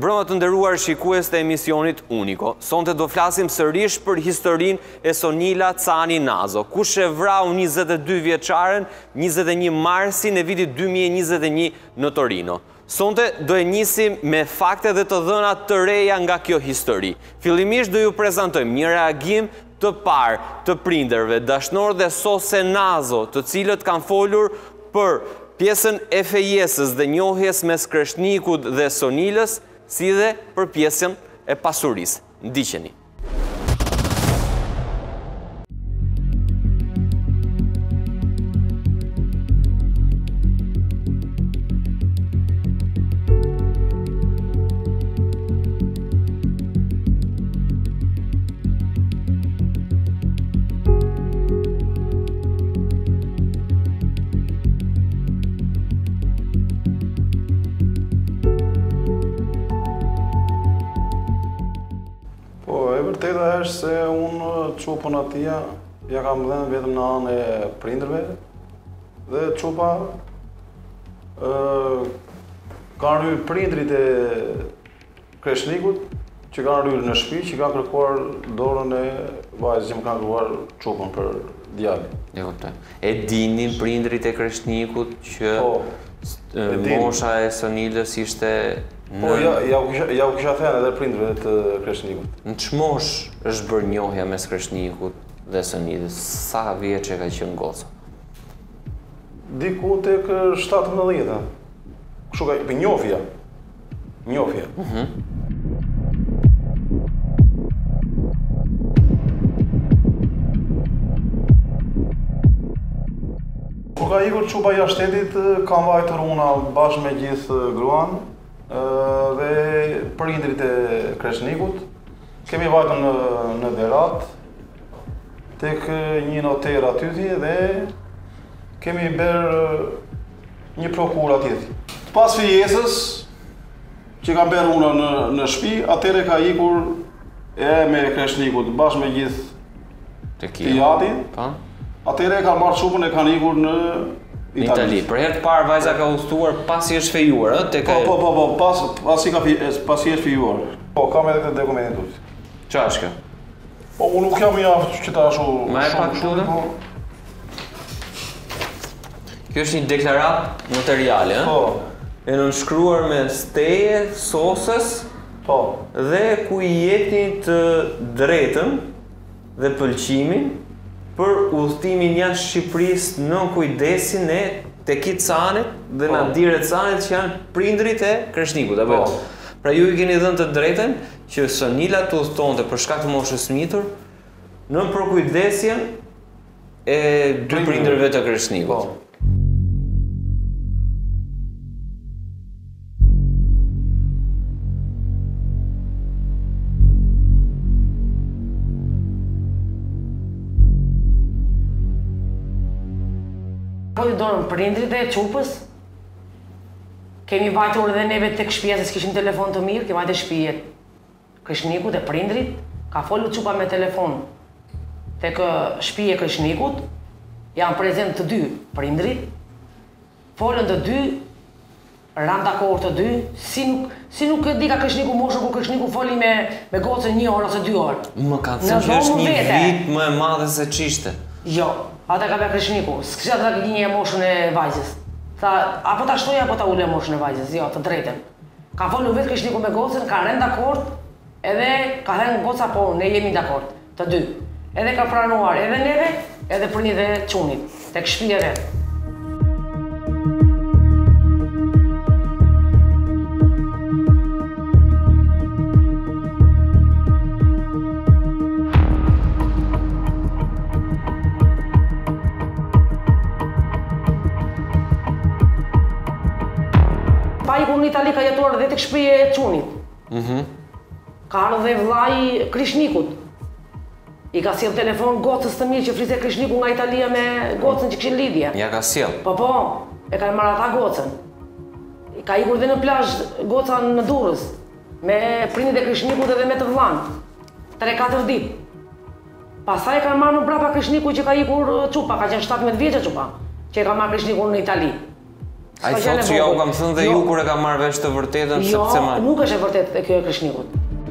Mbrëma të nderuar shikues të emisionit Uniko, sonte do flasim sërish për historinë e Sonila Cani Nazo, kush e vrau 22 vjeçaren 21 marsin e vitit 2021 në Torino. Sonte do e nisim me fakte dhe të dhëna të reja nga kjo histori. Fillimisht do ju prezantojmë një reagim të parë të prindërve, dashnor dhe sose Nazo, të cilët kanë folur për pjesën e fejesës dhe njohjes mes Kreshnikut dhe Sonilës, si dhe për pjesën e pasurisë. Ndiqeni. Vërteta është se unë qupën atia ja kam dhenë vetëm në anë e prindërve dhe qupa ka rryrë prindrit e Kreshnikut që ka rryrë në shtëpi, që ka kërkuar dorën e vajzës që më kanë kërkuar qupën për djalin. E dinin prindrit e Kreshnikut që mosha e Sonilës ishte... Po, ja u kisha thënë edhe prindërve të Kreshnikut. Në çmosh është bërë njohja mes Kreshnikut dhe Sonilës? Sa vjeç e ka qenë goca? Diku tek 17. Kështu ka njohja. Njohja. Kur ka ikur qupa jashtë shtetit, kam vajtur una bashkë me gjithë gruan dhe prindrit e Kreshnikut. Kemi vajtur në Derat, tek një noter aty dhe kemi bërë një prokur atje. Pas fejesës, që kam bërë una në shtëpi, atëre ka ikur me Kreshnikut bashkë me gjithë tijatin. Atëre ka marrë qupën e kanë ikur në Itali. Për herë të parë vajza ka udhëtuar pasi është fejuar, Po, pasi është fejuar. Po, kam edhe të dokumentin tut. Qa është kjo? Po, unë nuk jam jaftë që ta shu... Ma e pak të Kjo është një deklarat notariale, Po. E nënshkruar me steje, sosës, Po. Dhe ku I jepni të drejtën dhe pëlqimin për udhëtimin jashtë Shqipërisë në kujdesin e Tekit Canit dhe Nadire Canit që janë prindrit e Kreshnikut, apo jo? Pra ju I keni dhënë të drejtën që Sonila të udhëtonte për shkak të moshës nitur në përkujdesjen e dy prindërve të Kreshnikut. Pojë dorën prindrit e qupës, kemi vajtur edhe neve tek shtëpia se s'kishim telefon të mirë, kemi vajtur shtëpijet Kreshnikut e prindrit, ka folur qupa me telefon tek shtëpia e Kreshnikut, janë prezent të dy prindrit, folën të dy, ran dakord të dy, si nuk e di ka Kreshniku moshën ku Kreshniku foli me gocën 1 orë ose 2 orë. Më ka thënë që është një vit më e madhe se ç'ishte. Jo, ata ka bërë Kreshniku, s'kisha të gënje moshën e vajzës. Tha, apo ta shtoj apo ta ule moshën e vajzës, jo, të drejtën. Ka folur vetë Kreshniku me gocën, ka rënë dakord, edhe ka thënë goca po, ne jemi dakord, të dy. Edhe ka pranuar edhe neve, edhe prindit e çunit, tek shtëpia e vet. Pa ikur në Itali ka jetuar edhe tek shtëpia e çunit. Ka ardhur dhe vllai Kreshnikut. I ka sjell telefon gocës të mirë që fliste Kreshniku nga Italia me gocën që kishin lidhje. Ja ka sjell. Po, e kanë marrë ata gocën. Ka ikur dhe në plazh goca në Durrës me prindit e Kreshnikut edhe me të vllan. 3-4 ditë. Pastaj kanë marrë mbrapa Kreshniku që ka ikur çupa, ka qenë 17 vjeçë çupa, që e ka marrë Kreshnikun në Itali. Ai thotë që ja u kam thënë dhe ju kur e kam marrë vesh të vërtetën sepse Jo, nuk është e vërtetë kjo e Krishnikut.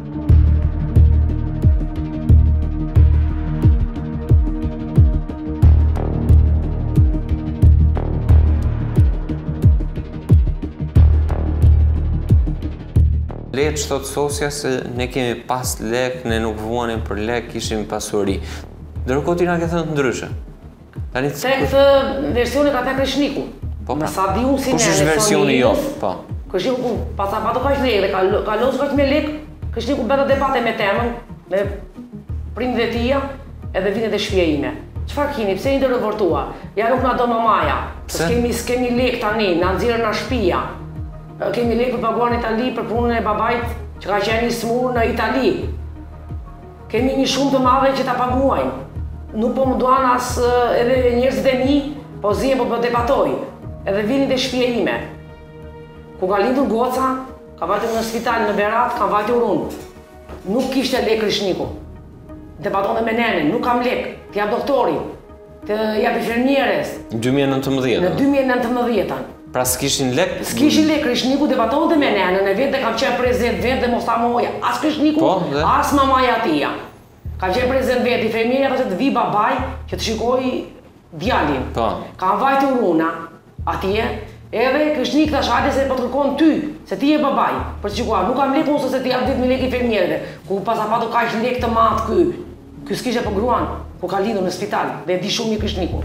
Letë që thotë sosja se ne kemi pas lek, ne nuk vuanim për lek, kishim pasuri. Ndërkohë ti na ke thënë ndryshe. Se këtë versione ka te Krishniku. Me sa di unë si kush është versioni jo? Po. Krishniku pasa pato kaq lekë, ka losur kaq me lek, Krishniku bëra debate me temën, me prindërit e tija, edhe vitet e shtëpia ime. Çfarë keni? Pse interrovortua? Ja nuk na do mamaja. S'kemi lek tani, na nxjerrën na shtëpia. Kemi lek për paguar në Itali për punën e babait që ka qenë i smur në Itali. Kemi një shumë të madhe që ta paguajnë. Nuk po më duan as edhe njerëzit e mi, po zije po debatoj. Edhe vinin te shtëpia ime. Ku ka lindur goca, ka vajtur në spital në Berat, ka vajtur unë. Nuk kishte lek Krishniku. Debatonte me nenën, nuk kam lek, të jap doktorit, të jap infermieres. 2019. Në 2019. Pra s'kishin lek? S'kishin lek, Krishniku debatonte me nenën, e vetë kam qenë prezent vetë dhe mos ta moja. As Krishniku, as mamaja tia. Kam qenë prezent vetë, infermierja thoshte të vi babai që të shikoj djalin. Kam vajtur una atje, edhe Krishnik thash hajde se po të kërkon ty, se ti je babai. Për të shikuar, nuk kam lek unë se ti jap 10.000 lekë infermierëve. Ku pasapato kaq lek të madh ky. Ky s'kishte për gruan, ku ka lindur në spital dhe e di shumë i Krishniku.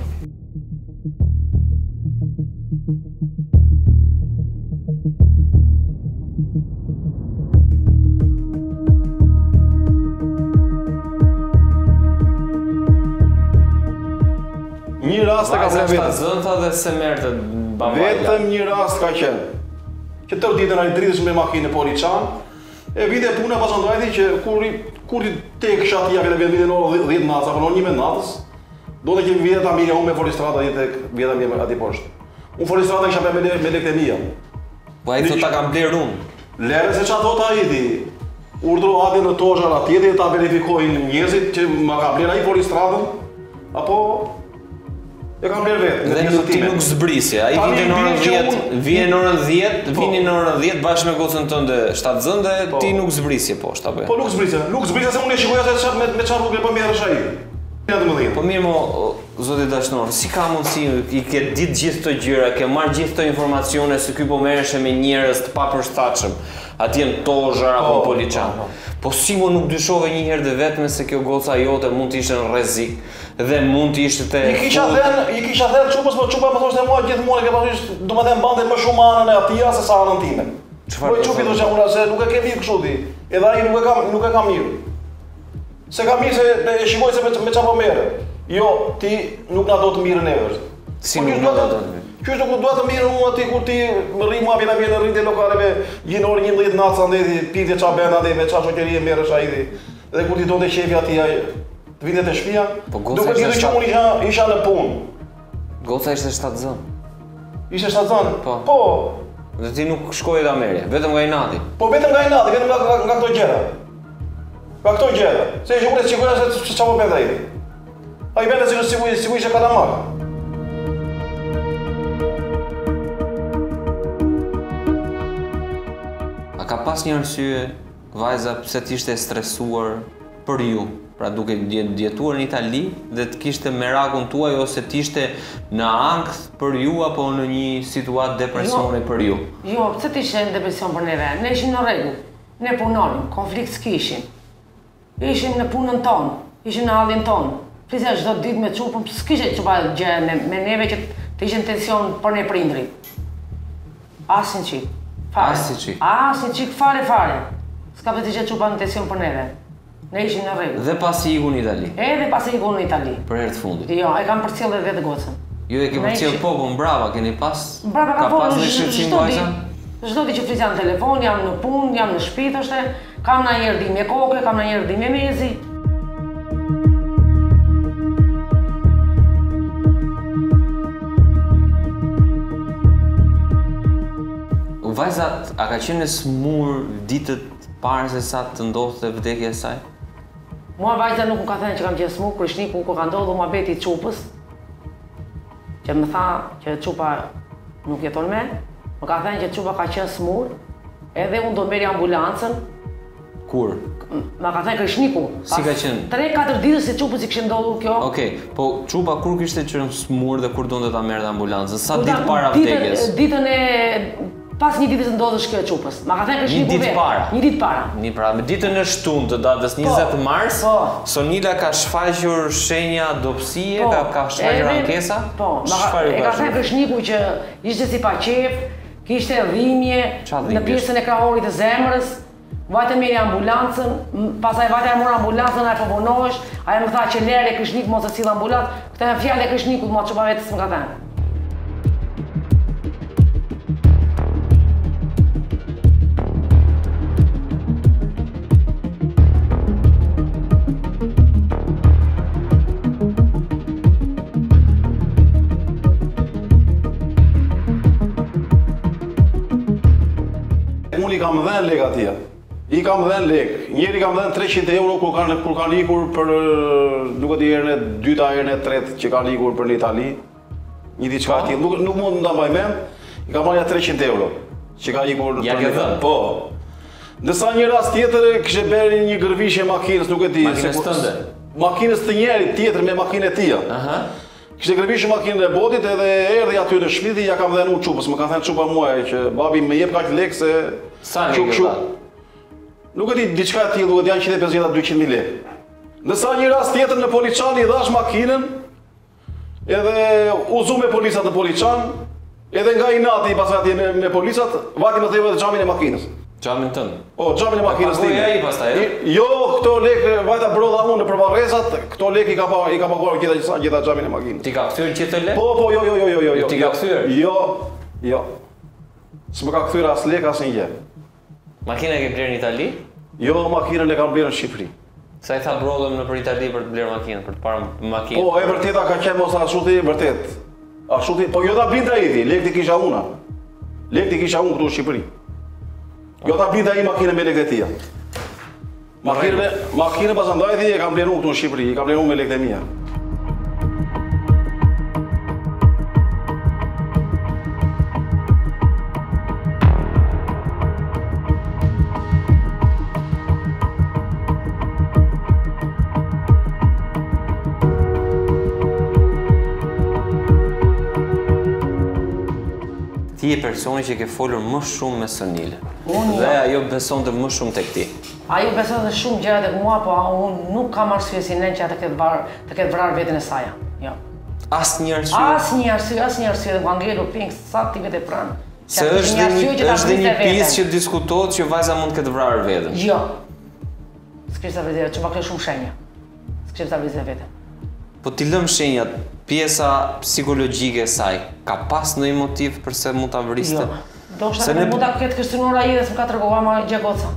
Një rast e ka vlerë vetëm. Zënta dhe se merrte babaja. Vetëm një rast ka qenë. Që tërë ditën ai dritësh me makinë poliçan, e vite puna pas ndajti që kur tek shati ja vetëm vitin orë 10 natës apo 1 natës, do të kemi vite ta mirë unë me folistrata tek vjeta mirë aty poshtë. Unë folistrata kisha me lekë të mia. Po ai thotë ta kam bler unë. Lere se çfarë thotë ai ti. Urdhro atë në tozhar atje dhe ta verifikojnë njerëzit që ma ka bler ai folistratën apo e kam bler vetë. Dhe ti nuk zbrisje, ai vjen në orën 10, vjen në orën 10, vini në orën 10 bashkë me gocën tënde shtatzën dhe ti nuk zbrisje poshtë apo? Po nuk zbrisje se unë e shikoja se me çfarë rrugë po merresh ai. Po mirë mo, zoti dashnor, si ka mundësi i ke ditë gjithë këto gjëra, ke marrë gjithë këto informacione se ky po merreshe me njerëz të papërshtatshëm, atje në tozhar apo poliçan. Po si mo nuk dyshove një herë dhe vetëm se kjo goca jote mund të ishte në rrezik dhe mund të ishte te I kisha thënë çupës, po çupa më thoshte mua gjithmonë ke pasur, domethënë mbante më shumë anën e atij se sa anën time. Po çupi thoshte unë se nuk e ke mirë kështu ti. Edhe ai nuk e ka mirë. Se ka mirë se e shikoj se me çfarë po merret. Jo, ti nuk na do të mirën neve. Si nuk na do të mirë. Ky është nuk do të mirë unë aty kur ti më rri mua vjen në rritje lokaleve, një orë 11 natë andeti, pitje çfarë bën andeti, me çfarë shoqërie merresh ai ti. Dhe kur ti donte shefi aty të vitet e shtëpia, duke ditur që unë isha në punë. Goca ishte shtatzën. Ishte shtatzën? Po. Dhe ti nuk shkoje ta merje, vetëm nga inati. Po vetëm nga inati, vetëm nga këto gjëra. Nga këto gjëra. Se unë e sigurisht se çfarë bën ai. Ai bën se sigurisht ishte kalamak. A ka pas një arsye vajza pse ti ishte stresuar për ju? Pra duke djetuar në Itali dhe të kishte merakun tuaj ose t'ishte në ankth për ju apo në një situatë depresione për ju? Jo, pse t'ishte në depresion për neve? Ne ishim në rregull, ne punonim, konflikt s'kishim. Ishim në punën tonë, ishim në hallin tonë. Flisja çdo ditë me çupën, s'kishte çupa gjë me neve që të ishte tension për ne prindrit. Asnjë çik. Asnjë çik fare. S'ka vetë gjë çupa në tension për neve. Ne ishim në rregull. Dhe pasi iku në Itali? Edhe pasi iku në Itali. Për herë të fundit? Jo, e kam përcjellë vetë gocën. Jo, e ke përcjellë po, brava, keni pas? Brava ka pas në shqiptim vajza? Çdo ditë që flisja në telefon, jam në punë, jam në shtëpi thoshte, kam na një erdhim me kokë, kam na një erdhim me mezi. Vajzat, a ka qenë smur ditët parë se sa të ndodhte vdekja e saj? Mua vajza nuk më ka thënë që kam qenë smur, Krishniku ku ka ndodhur muhabeti i çupës. Që më tha që çupa nuk jeton me, më ka thënë që Çupa ka qenë smur, edhe unë do merri ambulancën. Kur? Ma ka thënë Krishniku. Si ka qenë? 3-4 ditë se Çupës i kishte ndodhur kjo. Okej, po Çupa kur kishte qenë smur dhe kur donte ta merrte ambulancën? Sa ditë para vdekjes? Ditën e pas një ditë të ndodhësh kjo e Çupës. Ma ka thënë Krishniku Një ditë para. Një ditë para. Një pra, me ditën e shtunë të datës 20 mars, Sonila ka shfaqur shenja dopsie, ka shfaqur ankesa? Po, e ka thënë Krishniku që ishte si pa qef, kishte dhimbje në pjesën e krahorit të zemrës. Vajte meri ambulancën, pasaj vajte e mora ambulancën, a e përbonohesh, a e më tha që lere Krishnik mos e cilë ambulancë, këta e fjallë e Krishnikut, ma Çupa vetës më ka thënë. Unë i kam dhenë lek atje. I kam dhenë lek. Njeri kam dhenë 300 euro kur kanë ikur për, nuk e di herën e dyta, herën e tretë që kanë ikur për në Itali. Një diçka atje. Nuk mund ta mbaj mend. I kam marrë 300 euro që ka ikur për në Itali. Po. Ndërsa një rast tjetër kishte bërë një gërvishje makinës, nuk e di. Makinës tënde? Makinës të njerit tjetër me makinë e tij. Kishte gërvishë makinën e botit edhe erdhi aty në shtëpi, ja kam dhënë Çupës, më ka thënë Çupa muaj që babi më jep kaq lek se sa lekë. Nuk e di diçka e tillë, duhet janë 150-200.000 lekë. Ndërsa një rast tjetër në Poliçan i dhash makinën, edhe u zu me policat në Poliçan, edhe nga inati pastaj atje me policat, vati më thënë xhamin e makinës. Xhamin tënd? Po, xhamin e makinës time. Ai pastaj? Jo, këto lekë vajta brodha unë nëpër Varrezat, këto lekë i ka paguar gjitha xhamin e makinës. Ti ka kthyer gjithë lekë? Po, jo. Ti ka kthyer? Jo. S'më ka kthyer as lekë as një gjë. Makina e ke blerë në Itali? Jo, makinën e kam blerë në Shqipëri. Sa i tha brodhëm në për Itali për të blerë makinën, për të parë makinë? Po, e vërteta ka qenë mos ashtu ti, vërtet. Ashtu ti, po jo ta binda i ti, lekë ti kisha una. Lekë ti kisha unë këtu në Shqipëri. Jo ta binda i makinën me lekë të tia. Makinën pasandaj ti e kam blerë unë këtu në Shqipëri, i kam blerë unë me lekë të mia. Ti je personi që ke folur më shumë me Sonilën. Dhe ajo besonte më shumë tek ti. Ajo besonte shumë gjëra tek mua, po unë nuk kam arsye si nën që të ketë vrarë veten e saj. Jo. Asnjë arsye? Asnjë arsye, dhe ka ngelur pink sa ti vetë pranë. Se është dhe një pjesë që diskutohet që vajza mund të ketë vrarë veten. Jo. S'kishte vëzhgë, Çupa ka shumë shenja. S'kishte vëzhgë veten. Po ti lëm shenjat, pjesa psikologjike e saj, ka pas ndonjë motiv përse mund ta vriste? Jo. Do të thotë mund ta ketë kështruar ai dhe s'm ka treguar më gjë goca.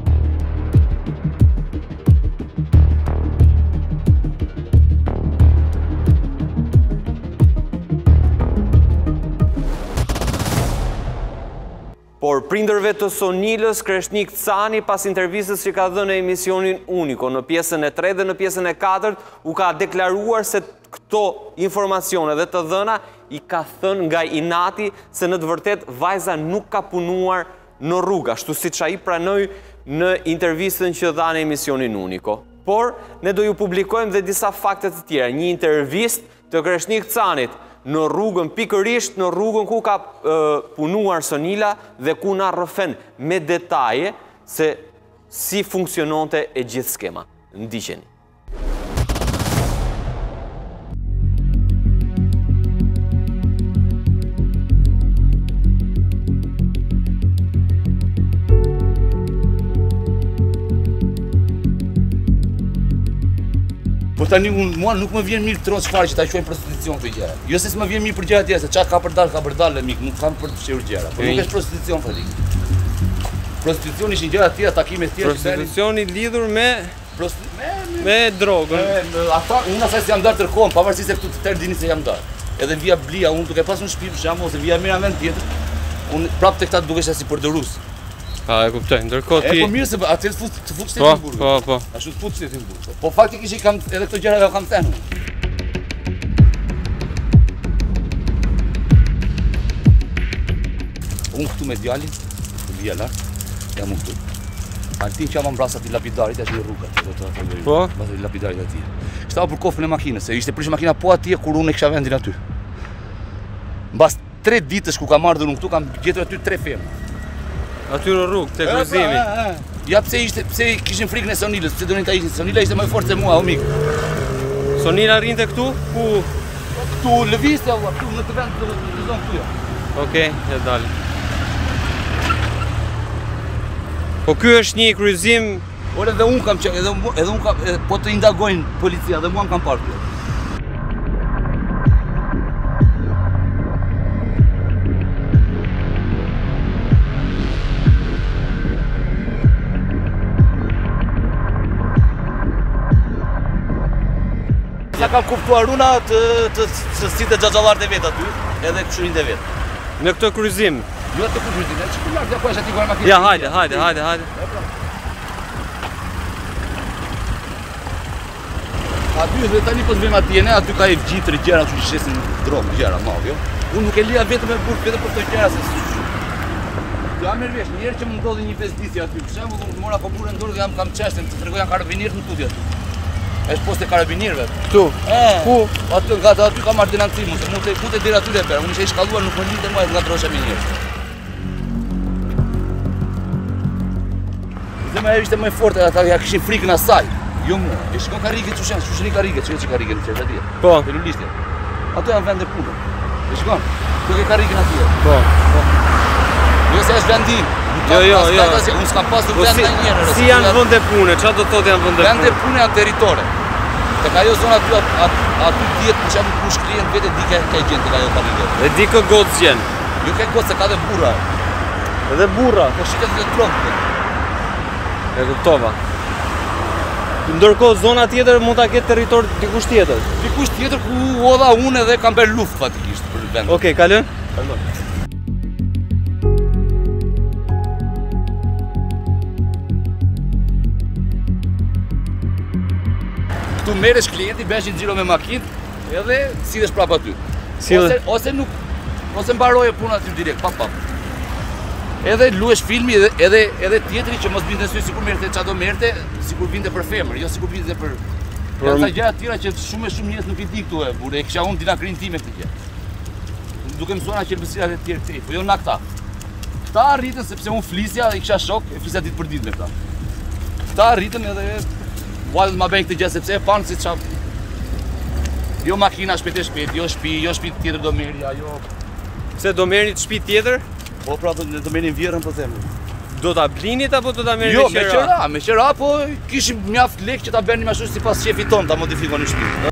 Por prindërve të Sonilës, Kreshnik Cani, pas intervistës që ka dhënë në emisionin Uniko, në pjesën e 3 dhe në pjesën e 4, u ka deklaruar se këto informacione dhe të dhëna i ka thënë nga inati se në të vërtet vajza nuk ka punuar në rrugë, ashtu siç ai pranoi në intervistën që dha në emisionin Uniko. Por, ne do ju publikojmë dhe disa fakte të tjera, një intervistë të Kreshnik Canit, në rrugën, pikërisht në rrugën ku ka punuar Sonila dhe ku na rrëfen me detaje se si funksiononte e gjithë skema. Ndiqeni. Por tani mua nuk më vjen mirë tron çfarë që ta quajmë prostitucion këtë gjë. Jo se s'më vjen mirë për gjëra tjera, se çka ka për dalë mik, nuk kam për të fshirë gjëra. Po nuk është prostitucion fatik. Prostitucioni ishin gjëra të tjera, takime të tjera. Prostitucioni lidhur me drogën. Ata unë asaj jam ndar tërkohën, pavarësisht se këtu të tërë dini se jam ndar. Edhe via Blia, unë duke pasur në shtëpi për shembull ose via Mira vend tjetër, unë prapë tek ta dukesh si përdorues. A, e kuptoj, ndërkohë ti... E po mirë se atë të fut shtetin e burgut. Po. Ashtu të fut shtetin e burgut. Po faktikisht kam edhe këto gjëra kam thënë. Unë këtu me djalin, vjela, jam unë këtu. Altin që jam ambrasa të lapidarit, është një rrugë. Po? Të lapidarit ati. Shtava për kofën e makinës, se ishte prish makina po atje kur unë e kisha vendin aty. Mbas 3 ditësh ku kam ardhur unë këtu, kam gjetur aty 3 femra. Aty në rrugë, te kryqëzimi. Ja pse kishin frikën e Sonilës, pse donin ta ishin. Sonila ishte më e fortë se mua, o mik. Sonila rinte këtu? Ku? Këtu lëvizte valla, këtu në të vend të zonë këtu. Okej, e dal. Po ky është një kryqëzim. Ore edhe unë kam qenë, edhe unë kam, po të indagojnë policia, dhe mua më kam parë këtu. Sa kam kuptuar una të sitë xhaxhallarët e vet aty, edhe këshurinët e vet. Në këtë kryqëzim. Jo të kryqëzim, që ku lart apo është aty ku makinë. Ja, hajde. Aty dhe tani po të vim atje, aty ka i gjitër gjëra që shesin drogë, gjëra madh, jo. Unë nuk e lija vetëm me burg, vetëm për këto gjëra se jam nervesh, një herë që më ndodhi një pesditje aty, për shembull, unë mora koburën dorë dhe jam kam çështën, të tregojan karabinierët në tutje aty. Është poste karabinierëve. Këtu. Ku? Aty aty kam ordinancim, se mund të deri aty le unë isha i shkalluar, nuk më linte më të ngadrosha me njerëz. Zemra e ishte më e fortë, ata ja kishin frikën asaj. Jo mua. E shkon karrige çuçi karrige, çuçi karrige në çfarë atje. Po. Te lulishte. Ato janë vende punë. E shkon. Ku ke karrigën atje? Po. Jo se është vendim. Jo. Unë s'kam pasur vend ndonjëherë. Si janë vende pune? Çfarë do të thotë janë vende pune? Vende pune janë territore. Tek ajo zona aty diet për shembull kush klient vetë di ka gjën tek ajo karrige. E di kë gocë gjen. Jo ke gocë, ka dhe burra. Edhe burra. Po shitet të trokë. E kuptova. Ndërkohë zona tjetër mund ta ketë territor dikush tjetër. Dikush tjetër ku odha unë edhe kam bërë luftë fatikisht për vendin. Okej, kalon? Kalon. Këtu merresh klienti, bëhesh një xhiro me makinë, edhe sillesh prapë aty. Ose mbaroje puna aty direkt, pap. Edhe luesh filmi edhe tjetri që mos binte sy sikur merrte çado merrte, sikur vinte për femër, jo sikur vinte për ata gjëra të tjera që shumë njerëz nuk i di këtu e burë, e kisha unë dinakrin time këtë gjë. Duke mësuar qelbësirat e tjerë këtej, po jo na këta. Këta arritën sepse unë flisja dhe i kisha shok, e flisja ditë për ditë me këta. Këta arritën edhe valët ma bëjnë këtë gjë sepse e panë si çfarë. Jo makina shpejt, jo shtëpi tjetër do merrja, jo. Pse do merrni shtëpi tjetër? Po pra do merrnin vjerën po them. Do ta blinit apo do ta merrni me qera? Jo, me qera, po kishim mjaft lekë që ta bënim ashtu sipas shefit ton, ta modifikonin shtëpinë.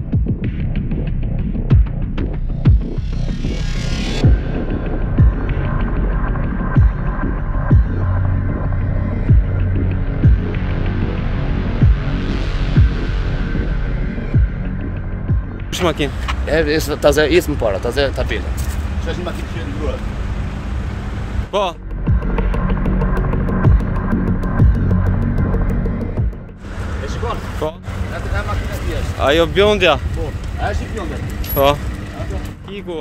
Kush makinë? Taze më para, taze tapela. Që është një makinë që e ndruar. Po. E shikon? Po. Atë ka makina tjetër. Ajo bjondja? Po. A është i bjondja? Po. Iku.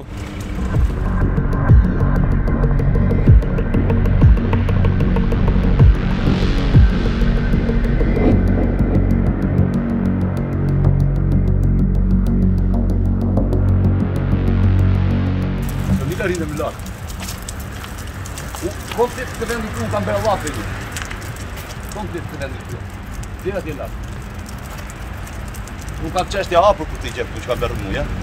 Rrinë më lartë. Komplet të vendit të unë kam bërë lafe një. Komplet të vendit të unë. Dira t'je lartë. Unë kam qeshtja hapër ku t'i gjepë, që kam bërë mu, ja?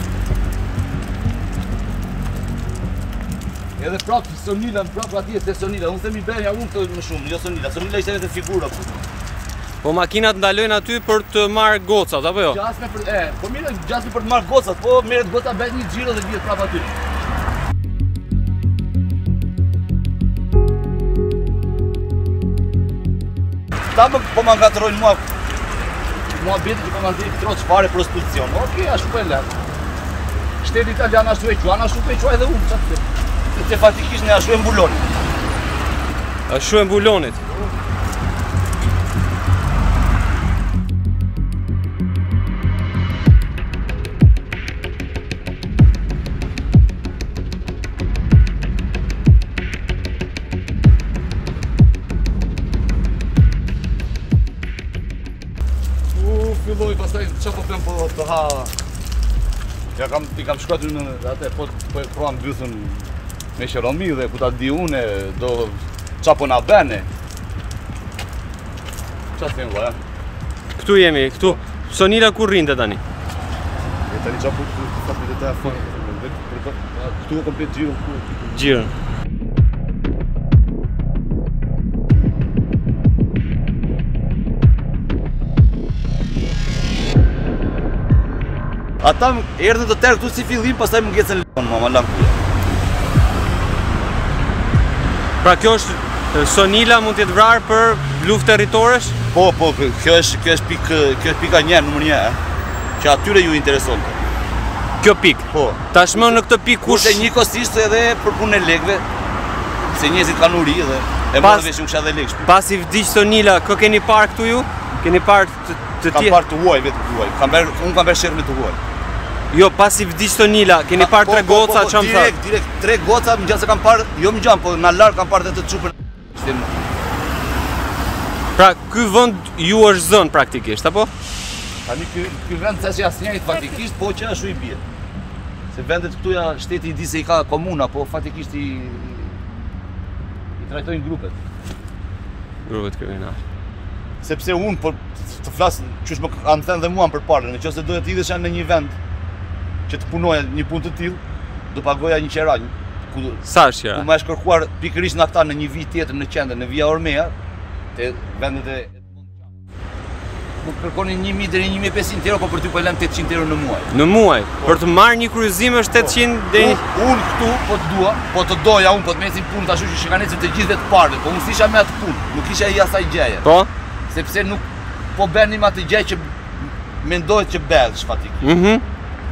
Edhe prapë Sonila, prapë atje te Sonila. Unë themi Benja, unë të më shumë, jo Sonila. Sonila ishte vetë figura ku. Po makinat ndalojnë aty për të marrë gocat, apo jo? Po mirë, gjasme për të marrë gocat, po merret goca bëhet një xhiro dhe vjet prapë aty. Ta po më ngatërojnë mua beti që po më ndihë troç fare prostitucion. Okej, ashtu po e lërë. Shteti italian ashtu e quan, ashtu po e qua edhe unë, qatë të. Se fatikisht ne ashtu e mbulonit. Ashtu e mbulonit? filloj, pastaj çfarë po them po të ha. Ja i kam shkuar në atë po pruam dyshën me Sheromi dhe ku ta di unë do çfarë po na bëne. Çfarë them valla? Këtu jemi, këtu. Sonila ku rrinte tani? Tani çfarë po të të telefon. Këtu komplet gjiro ku. Gjiro. Ata erdhën të tërë këtu si fillim, pastaj më ngecën lëkon, ma lam këtu. Pra kjo është Sonila mund t'jetë vrarë për luftë territoresh? Po, kjo është pika 1, numër 1, që atyre ju intereson. Kjo pikë? Po. Tashmë në këtë pikë kush... Kurse njëkohësisht edhe për punën e lekëve, se njerëzit kanë uri dhe e morën vesh kisha dhe lekë. Pasi vdiq Sonila, kë keni parë këtu ju? Keni parë të tjerë? Kam parë të huaj, vetë të huaj. Unë kam bërë shërë me të huaj. Jo, pasi vdiq Sonila, keni parë 3 goca, që më thë? Direkt, 3 goca, më gjatë se kam parë, jo më gjatë, po në larë kam parë dhe të qupën. Pra, ky vënd ju është zënë praktikisht, apo? Tani ky vend të që asë njëjtë faktikisht, po që ashtu i bje. Se vendet këtuja shteti i di se i ka komuna, po faktikisht i trajtojnë grupet. Grupet kriminal. Sepse unë, po të flasë, qysh më kanë thënë dhe mua për parë, në qëse doja të idhesha në një vend që të punoja një punë të tillë, do pagoja një qera. Sa është qera? Ku më është kërkuar pikërisht në ata në një vit tjetër në qendër, në Via Ormea, te vendet e nuk kërkonin 1000 deri 1500 euro, po për ty po e lëm 800 euro në muaj. Në muaj? Për të marrë një kryqëzim është 800 deri... Unë këtu po të dua, po të doja unë, po të mesin punë tashu që shikanecin të gjithve të parve, po unë s'isha me atë punë, nuk isha i asaj gjeje. Po? Sepse nuk po bënim atë gjej që mendohet që bëhesh fatikisht.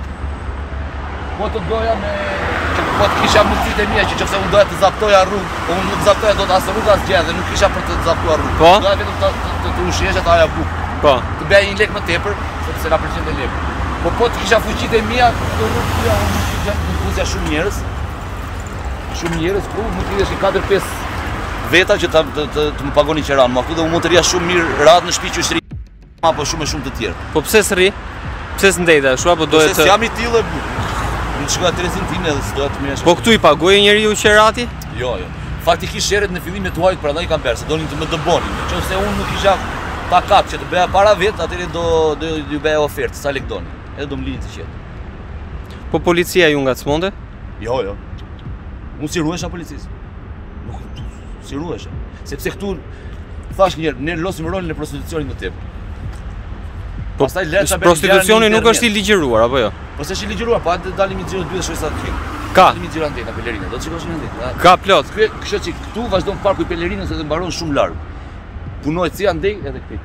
Po të doja me... Po të kisha mundësit e mija që qëse unë doja të zaptoja rrugë, po unë nuk zaptoja do të asë rrugë asë gjë dhe nuk kisha për të zaptuar rrugë. Po? Doja vetëm të ushjeshe të aja bukë. Po? Të beja 1 lek më tepër, sepse na pëlqen të lekë. Po të kisha fuqit e mija, të rrugë tja unë nuk puzja shumë njerës. Shumë njerës, ku mund të idesh i 4-5 veta që të më pagoni qeranë. Ma këtu dhe unë mund të rria shumë mirë ratë në shtëpi që është rri, apo shumë e shumë të tjerë. Po pse s'rri? Pse s'ndejta, shua po dohet të... Se jam i tillë e bukë. Në të shkoja Teresin time edhe së doja të mirë. Po këtu i pagoje njeriu qerati? Jo. Faktikisht sherret në fillim e të huajt prandaj kanë bërë, se donin të më dëbonin. Nëse unë nuk isha ta kap që të bëja para vet, atëherë do ju bëja ofertë, sa lek doni. Edhe do më linë të qetë. Po policia ju ngacmonte? Jo. Unë si ruhesha policisë. Nuk si ruhesha. Sepse këtu thash një herë, ne losim rolin e prostitucionit më tepër. Po prostitucioni nuk është i ligjëruar apo jo? Po s'është i ligjëruar, po atë dalim i xhiro 2 dhe shoj sa të kin. Ka. Dalim i xhiro antena pelerina, do të shikosh në antena. Ka plot. Kështu që këtu vazhdon parku i pelerinës edhe mbaron shumë larg. Punohet si andej edhe këtej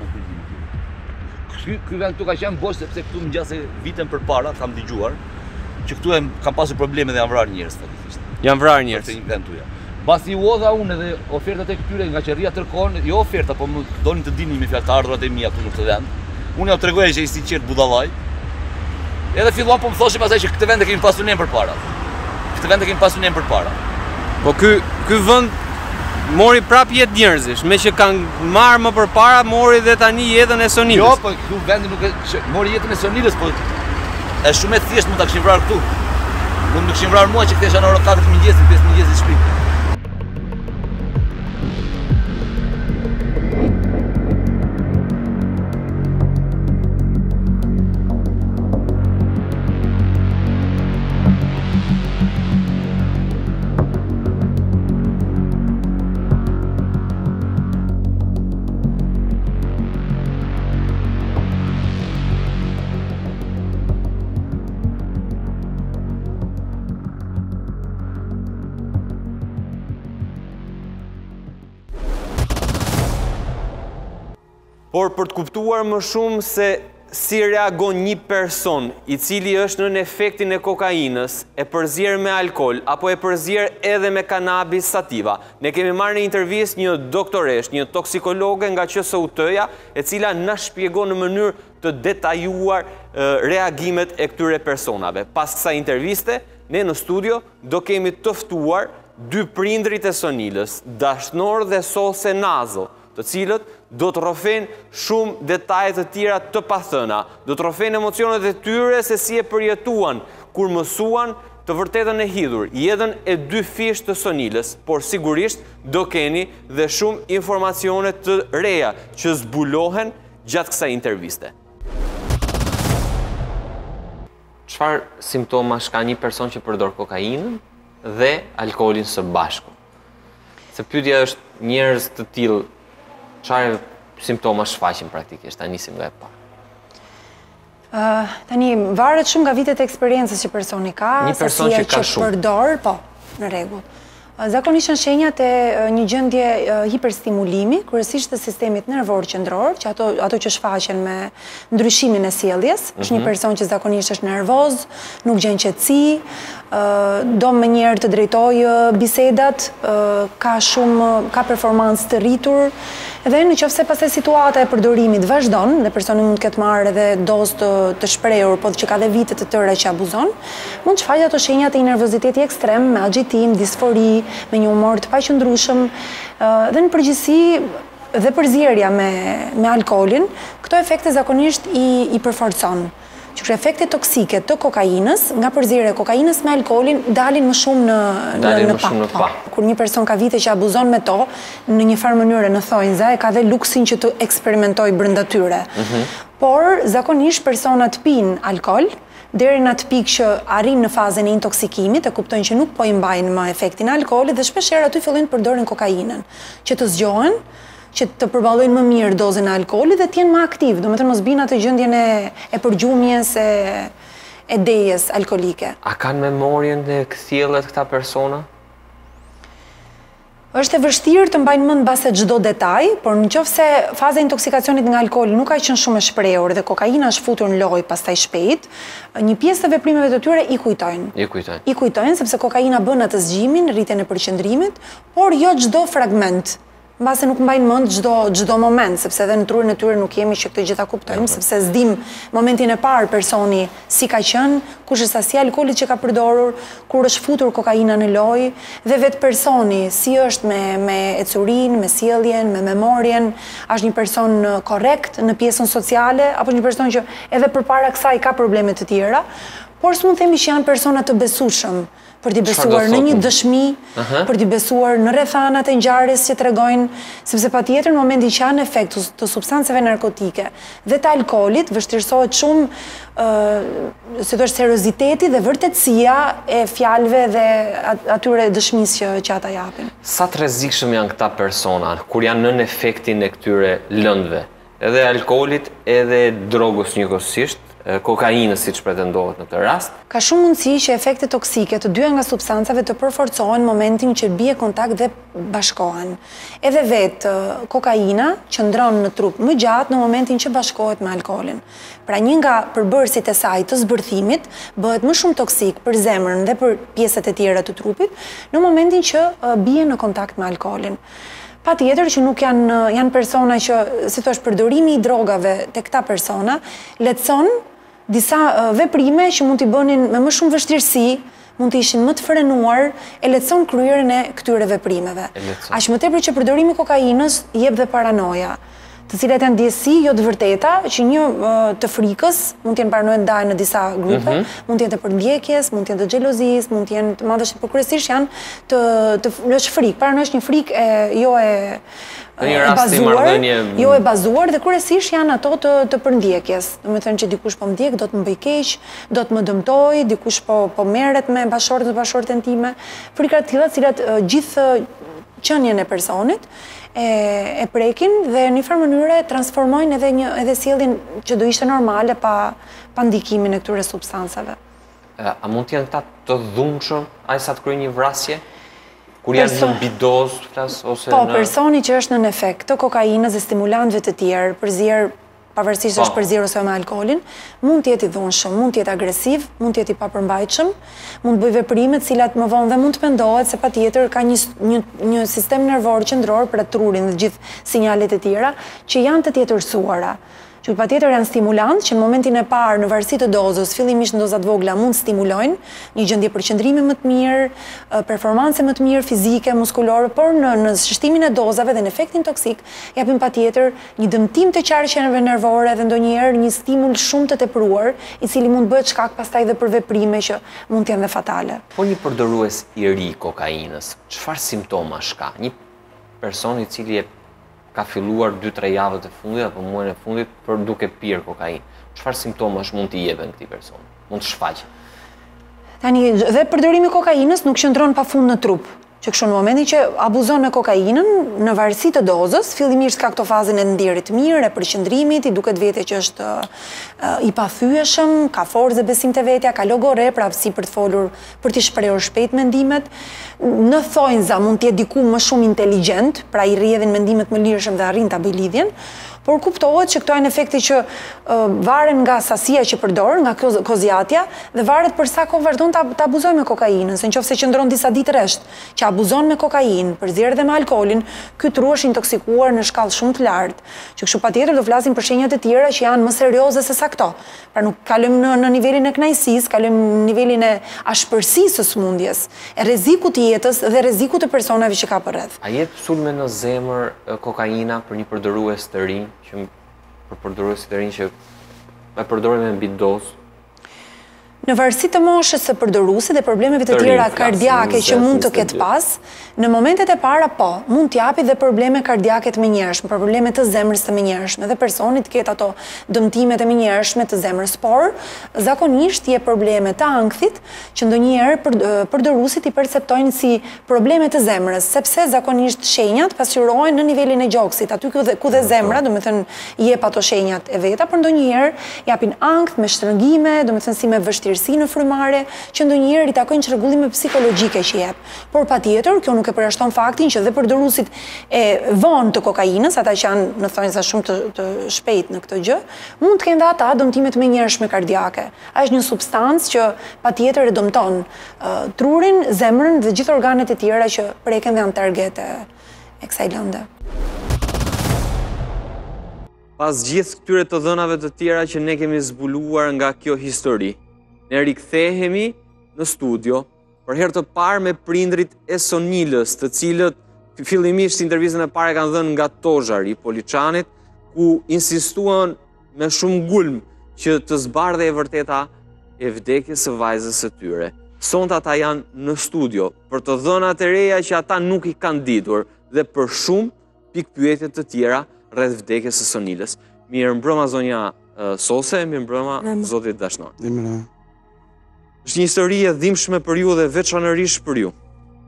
poshtë. Ky vend këtu ka qenë bosh sepse këtu ngjase vitën përpara kam dëgjuar që këtu kam pasur probleme dhe janë vrarë njerëz fatikisht. Janë vrarë njerëz. Në vend tuja. Basi u odha unë edhe ofertat e këtyre nga qerria tërkon, jo oferta, po më donin të dinin me fjalë të ardhurat e mia këtu në këtë vend. Unë ja u tregoja që i sinqert budallaj. Edhe filluan po më thoshin pastaj që këtë vend e kemi pasur ne përpara. Këtë vend e kemi pasur ne përpara. Po ky vend mori prap jetë njerëzish, me që kanë marrë më përpara, mori dhe tani jetën e Sonilës. Jo, po ky vendi nuk e mori jetën e Sonilës, po është shumë e thjeshtë mund ta kishin vrarë këtu. Mund të kishin vrarë mua që kthesha në orë 4 mëngjesit, 5 mëngjesit shtëpi. Por për të kuptuar më shumë se si reagon një person i cili është në efektin e kokainës, e përzjer me alkohol, apo e përzjer edhe me kanabis sativa, ne kemi marrë në intervistë një doktoresh, një toksikologe nga QSUT-ja, e cila na shpjegon në mënyrë të detajuar reagimet e këtyre personave. Pas kësaj interviste, ne në studio do kemi të ftuar 2 prindrit e Sonilës, Dashnor dhe Sose Nazo, të cilët do të rrofen shumë detaje të tjera të pathëna, do të rrofen emocionet e tyre se si e përjetuan kur mësuan të vërtetën e hidhur, jetën e 2 fish të Sonilës, por sigurisht do keni dhe shumë informacione të reja që zbulohen gjatë kësaj interviste. Çfarë simptomash ka një person që përdor kokainën dhe alkoolin së bashku? Se pyetja është njerëz të tillë, çfarë simptomash shfaqin praktikisht? Ta nisim nga e parë. Tani, varet shumë nga vitet e eksperiencës që personi ka, një person që ka shumë përdor, po, në rregull. Zakonisht janë shenjat e një gjendje hiperstimulimi, kryesisht të sistemit nervor qendror, që ato që shfaqen me ndryshimin e sjelljes. Është një person që zakonisht është nervoz, nuk gjen qetësi, do më njerë të drejtoj bisedat, ka performancë të rritur, dhe në qoftë se pastaj situata e përdorimit vazhdon, dhe personi mund të ketë marrë edhe dozë të shprehur, po që ka dhe vite të tëra që abuzon, mund të shfaqet ato shenjat e nervoziteti ekstrem, me agjitim, disfori, me një humor të paqëndrueshëm, dhe në përgjithësi dhe përzierja me alkoolin, këto efekte zakonisht i përforcon. Që efekte toksike të kokainës, nga përzierja e kokainës me alkoolin, dalin më shumë në pa. Kur një person ka vite që abuzon me to, në një farë mënyrë në thonjza, e ka dhe luksin që të eksperimentoj brenda tyre. Por, zakonisht personat pinë alkool, deri në atë pikë që arrin në fazën e intoksikimit, e kuptojnë që nuk po i mbajnë më efektin e alkoolit, dhe shpeshherë aty fillojnë të përdorin kokainën, që të zgjohen, që të përballojnë më mirë dozën e alkoolit dhe të jenë më aktiv, domethënë mos binë atë gjendjen e përgjumjes, e dejes alkolike. A kanë memorien dhe kthjellet këta persona? Është e vështirë të mbajnë mend mbase çdo detaj, por nëse faza e intoksikacionit nga alkooli nuk ka qenë shumë e shprehur dhe kokaina është futur në lojë pastaj shpejt, një pjesë të veprimeve të tyre i kujtojnë. I kujtojnë sepse kokaina bën atë zgjimin, rritjen e përqendrimit, por jo çdo fragment. Mbase nuk mbajnë mend çdo moment, sepse edhe në trurin e tyre nuk jemi që këtë gjë ta kuptojmë, sepse s'dim momentin e parë personi si ka qenë, kush është sasia e alkoolit që ka përdorur, kur është futur kokaina në lojë, dhe vetë personi si është me ecurinë, me sjelljen, me memorien, është një person korrekt në pjesën sociale, apo një person që edhe përpara kësaj ka probleme të tjera, por s'mund themi që janë persona të besueshëm, për t'i besuar në një dëshmi, për t'i besuar në rrethanat e ngjarjes që tregojnë, sepse patjetër në momentin që janë efekt të substanceve narkotike dhe të alkoolit, vështirësohet shumë si thosh serioziteti dhe vërtetësia e fjalëve dhe atyre dëshmisë që ata japin. Sa të rrezikshëm janë këta persona kur janë nën efektin e këtyre lëndëve, edhe alkoolit, edhe drogës njëkohësisht, kokainës siç pretendohet në këtë rast? Ka shumë mundësi që efekte toksike të dyja nga substancave të përforcohen në momentin që bie kontakt dhe bashkohen. Edhe vetë kokaina qëndron në trup më gjatë në momentin që bashkohet me alkoolin. Pra një nga përbërësit e saj të zbërthimit bëhet më shumë toksik për zemrën dhe për pjesët e tjera të trupit në momentin që bie në kontakt me alkoolin. Patjetër që nuk janë persona që, si thosh, përdorimi i drogave te këta persona lehtëson disa veprime që mund t'i bënin me më shumë vështirësi, mund të ishin më të frenuar, e lehtëson kryerjen e këtyre veprimeve. Aq më tepër që përdorimi i kokainës jep dhe paranoja, të cilat janë ndjesi jo të vërteta, që një të frikës, mund t'jenë paranoja ndaj në disa grupe, mund t'jenë të përndjekjes, mund t'jenë të xhelozisë, mund t'jenë të madhësht, por kryesisht janë është frikë. Paranoja është një frikë jo e bazuar dhe kryesisht janë ato të përndjekjes. Domethënë që dikush po ndjek, do të më bëj keq, do të më dëmtoj, dikush po merret me bashkëshortën time. Frika të tilla, të cilat gjithë qenien e personit e prekin dhe në një farë mënyre transformojnë edhe sjelljen që do ishte normale pa ndikimin e këtyre substancave. A mund të janë këta të dhunshëm ai sa të kryejnë një vrasje? Kur janë në bidoz, ose po, personi që është në efekt të kokainës dhe stimulantëve të tjerë, përzier pavarësisht është përzier ose me alkoolin, mund të jetë i dhunshëm, mund të jetë agresiv, mund të jetë i papërmbajtshëm, mund të bëjë veprime të cilat më vonë dhe mund të pendohet se patjetër ka një sistem nervor qendror për trurin dhe gjithë sinjalet e tjera që janë të tjetërsuara. që patjetër janë stimulantë që në momentin e parë në varësi të dozës, fillimisht në dozat vogla mund stimulojnë një gjendje përqendrimi më të mirë, performance më të mirë fizike, muskulore, por në shtimin e dozave dhe në efektin toksik japin patjetër një dëmtim të qarqeve nervore dhe ndonjëherë një stimul shumë të tepruar, i cili mund bëhet shkak pastaj dhe për veprime që mund të jenë dhe fatale. Po një përdorues i ri kokainës, çfarë simptomash ka? Një person i cili ka filluar 2-3 javët e fundit apo muajin e fundit për duke pirë kokainë. Çfarë simptomash mund t'i jepen këtij personi? Mund të shfaqet. Tani dhe përdorimi i kokainës nuk qëndron pafund në trup. Që kështu në momentin që abuzon me kokainën, në varësi të dozës, fillimisht ka këto fazën e ndjerit mirë, e përqendrimit, i duket vetë që është i pathyeshëm, ka forcë dhe besim te vetja, ka logore, pra si për të folur, për të shprehur shpejt mendimet. Në thonjza mund të jetë diku më shumë inteligjent, pra i rrjedhin mendimet më lirshëm dhe arrin ta bëjë lidhjen. Por kuptohet që këto janë efekte që varen nga sasia që përdor, nga kozjatja, dhe varet për sa kohë vazhdon të abuzojë me kokainën, se nëse qëndron disa ditë rresht që abuzon me kokainë, përzier dhe me alkoolin, ky tru është intoksikuar në shkallë shumë të lartë. Që kështu patjetër do flasim për shenjat e tjera që janë më serioze se sa këto. Pra nuk kalojmë në nivelin e kënaqësisë, kalojmë në nivelin e ashpërsisë së smundjes, e rrezikut të jetës dhe rrezikut të personave që ka përreth. A jep sulme në zemër kokaina për një përdorues të rinj? Që për përdoruesit e rinj që e përdorin me mbi dozë? Në varësi të moshës së përdoruesit dhe problemeve të tjera kardiake që mund të ketë pas, në momentet e para po, mund t'japi dhe probleme kardiake të menjëhershme, probleme të zemrës të menjëhershme, dhe personit ketë ato dëmtimet e menjëhershme të zemrës, por zakonisht je probleme të ankthit që ndonjëherë përdoruesit i perceptojnë si probleme të zemrës, sepse zakonisht shenjat pasqyrohen në nivelin e gjoksit, aty ku dhe zemra, domethënë jep ato shenjat e veta, por ndonjëherë japin ankth me shtrëngime, domethënë si me vështirësi në frymare, që ndonjëherë i takojnë çrregullime psikologjike që jep. Por patjetër, kjo nuk e përjashton faktin që dhe përdoruesit e vonë të kokainës, ata që janë në thonjza shumë të shpejt në këtë gjë, mund të kenë dhe ata dëmtimet menjëhershme kardiake. Është një substancë që patjetër e dëmton trurin, zemrën dhe gjithë organet e tjera që preken dhe janë target e kësaj lënde. Pas gjithë këtyre të dhënave të tjera që ne kemi zbuluar nga kjo histori, ne rikthehemi në studio për herë të parë me prindrit e Sonilës, të cilët fillimisht intervistën e parë kanë dhënë nga Tozhari, Poliçanit, ku insistuan me shumë gulm që të zbardhej e vërteta e vdekjes së vajzës së tyre. Sonte ata janë në studio për të dhënat e reja që ata nuk i kanë ditur dhe për shumë pikpyetje të tjera rreth vdekjes së Sonilës. Mirëmbrëma zonja Sose, mirëmbrëma zoti Dashnor. Është një histori e dhimbshme për ju dhe veçanërisht për ju.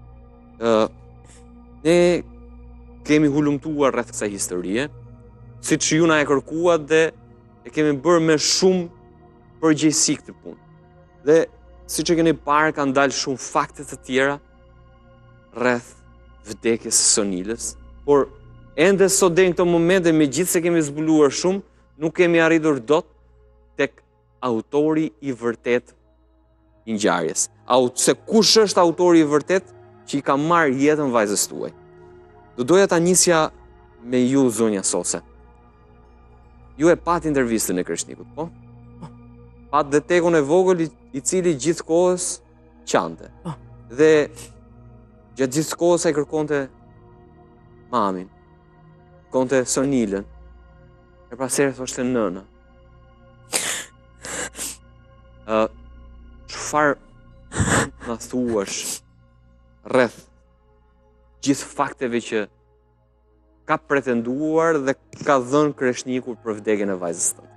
Ne kemi hulumtuar rreth kësaj historie, siç ju na e kërkuat dhe e kemi bërë me shumë përgjegjësi këtë punë. Dhe siç e keni parë, kanë dalë shumë fakte të tjera rreth vdekjes së Sonilës, por ende sot deri në këtë moment, dhe megjithëse kemi zbuluar shumë, nuk kemi arritur dot tek autori i vërtet i ngjarjes. Se kush është autori i vërtet që i ka marrë jetën vajzës tuaj. Do doja ta nisja me ju, zonja Sose. Ju e pat intervistën e Kreshnikut, po? Pat dhe tekun e vogël i cili gjithkohës qante. Dhe gjatë gjithë kohës ai kërkonte mamin, kërkonte Sonilën. E pasere thoshte nëna. Çfarë na thuash rreth gjithë fakteve që ka pretenduar dhe ka dhënë Kreshniku për vdekjen e vajzës tënde?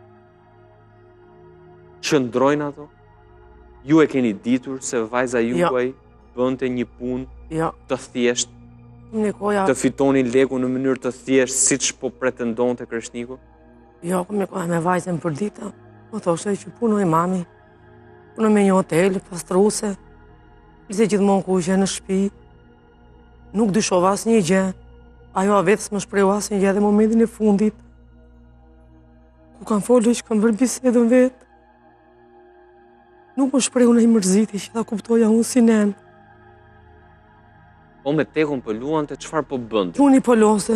Qëndrojnë ato? Ju e keni ditur se vajza juaj bënte një punë të thjeshtë, të fitonin leku në mënyrë të thjeshtë, siç po pretendonte Kreshniku? Jo, po me kohë me vajzën për dita, po thoshte që punoj mami, punoj me një hotel, pastruese, se gjithmonë ku ishe në shtëpi, nuk dyshova asnjë gjë. Ajo vetë më shprehu asnjë gjë dhe momentin e fundit, ku kam folur që kam bërë bisedën vetë, nuk më shprehu në i mërziti që ta kuptoja unë si nenë. Po me tekun po luante, çfarë po bënte? Unë i po lose,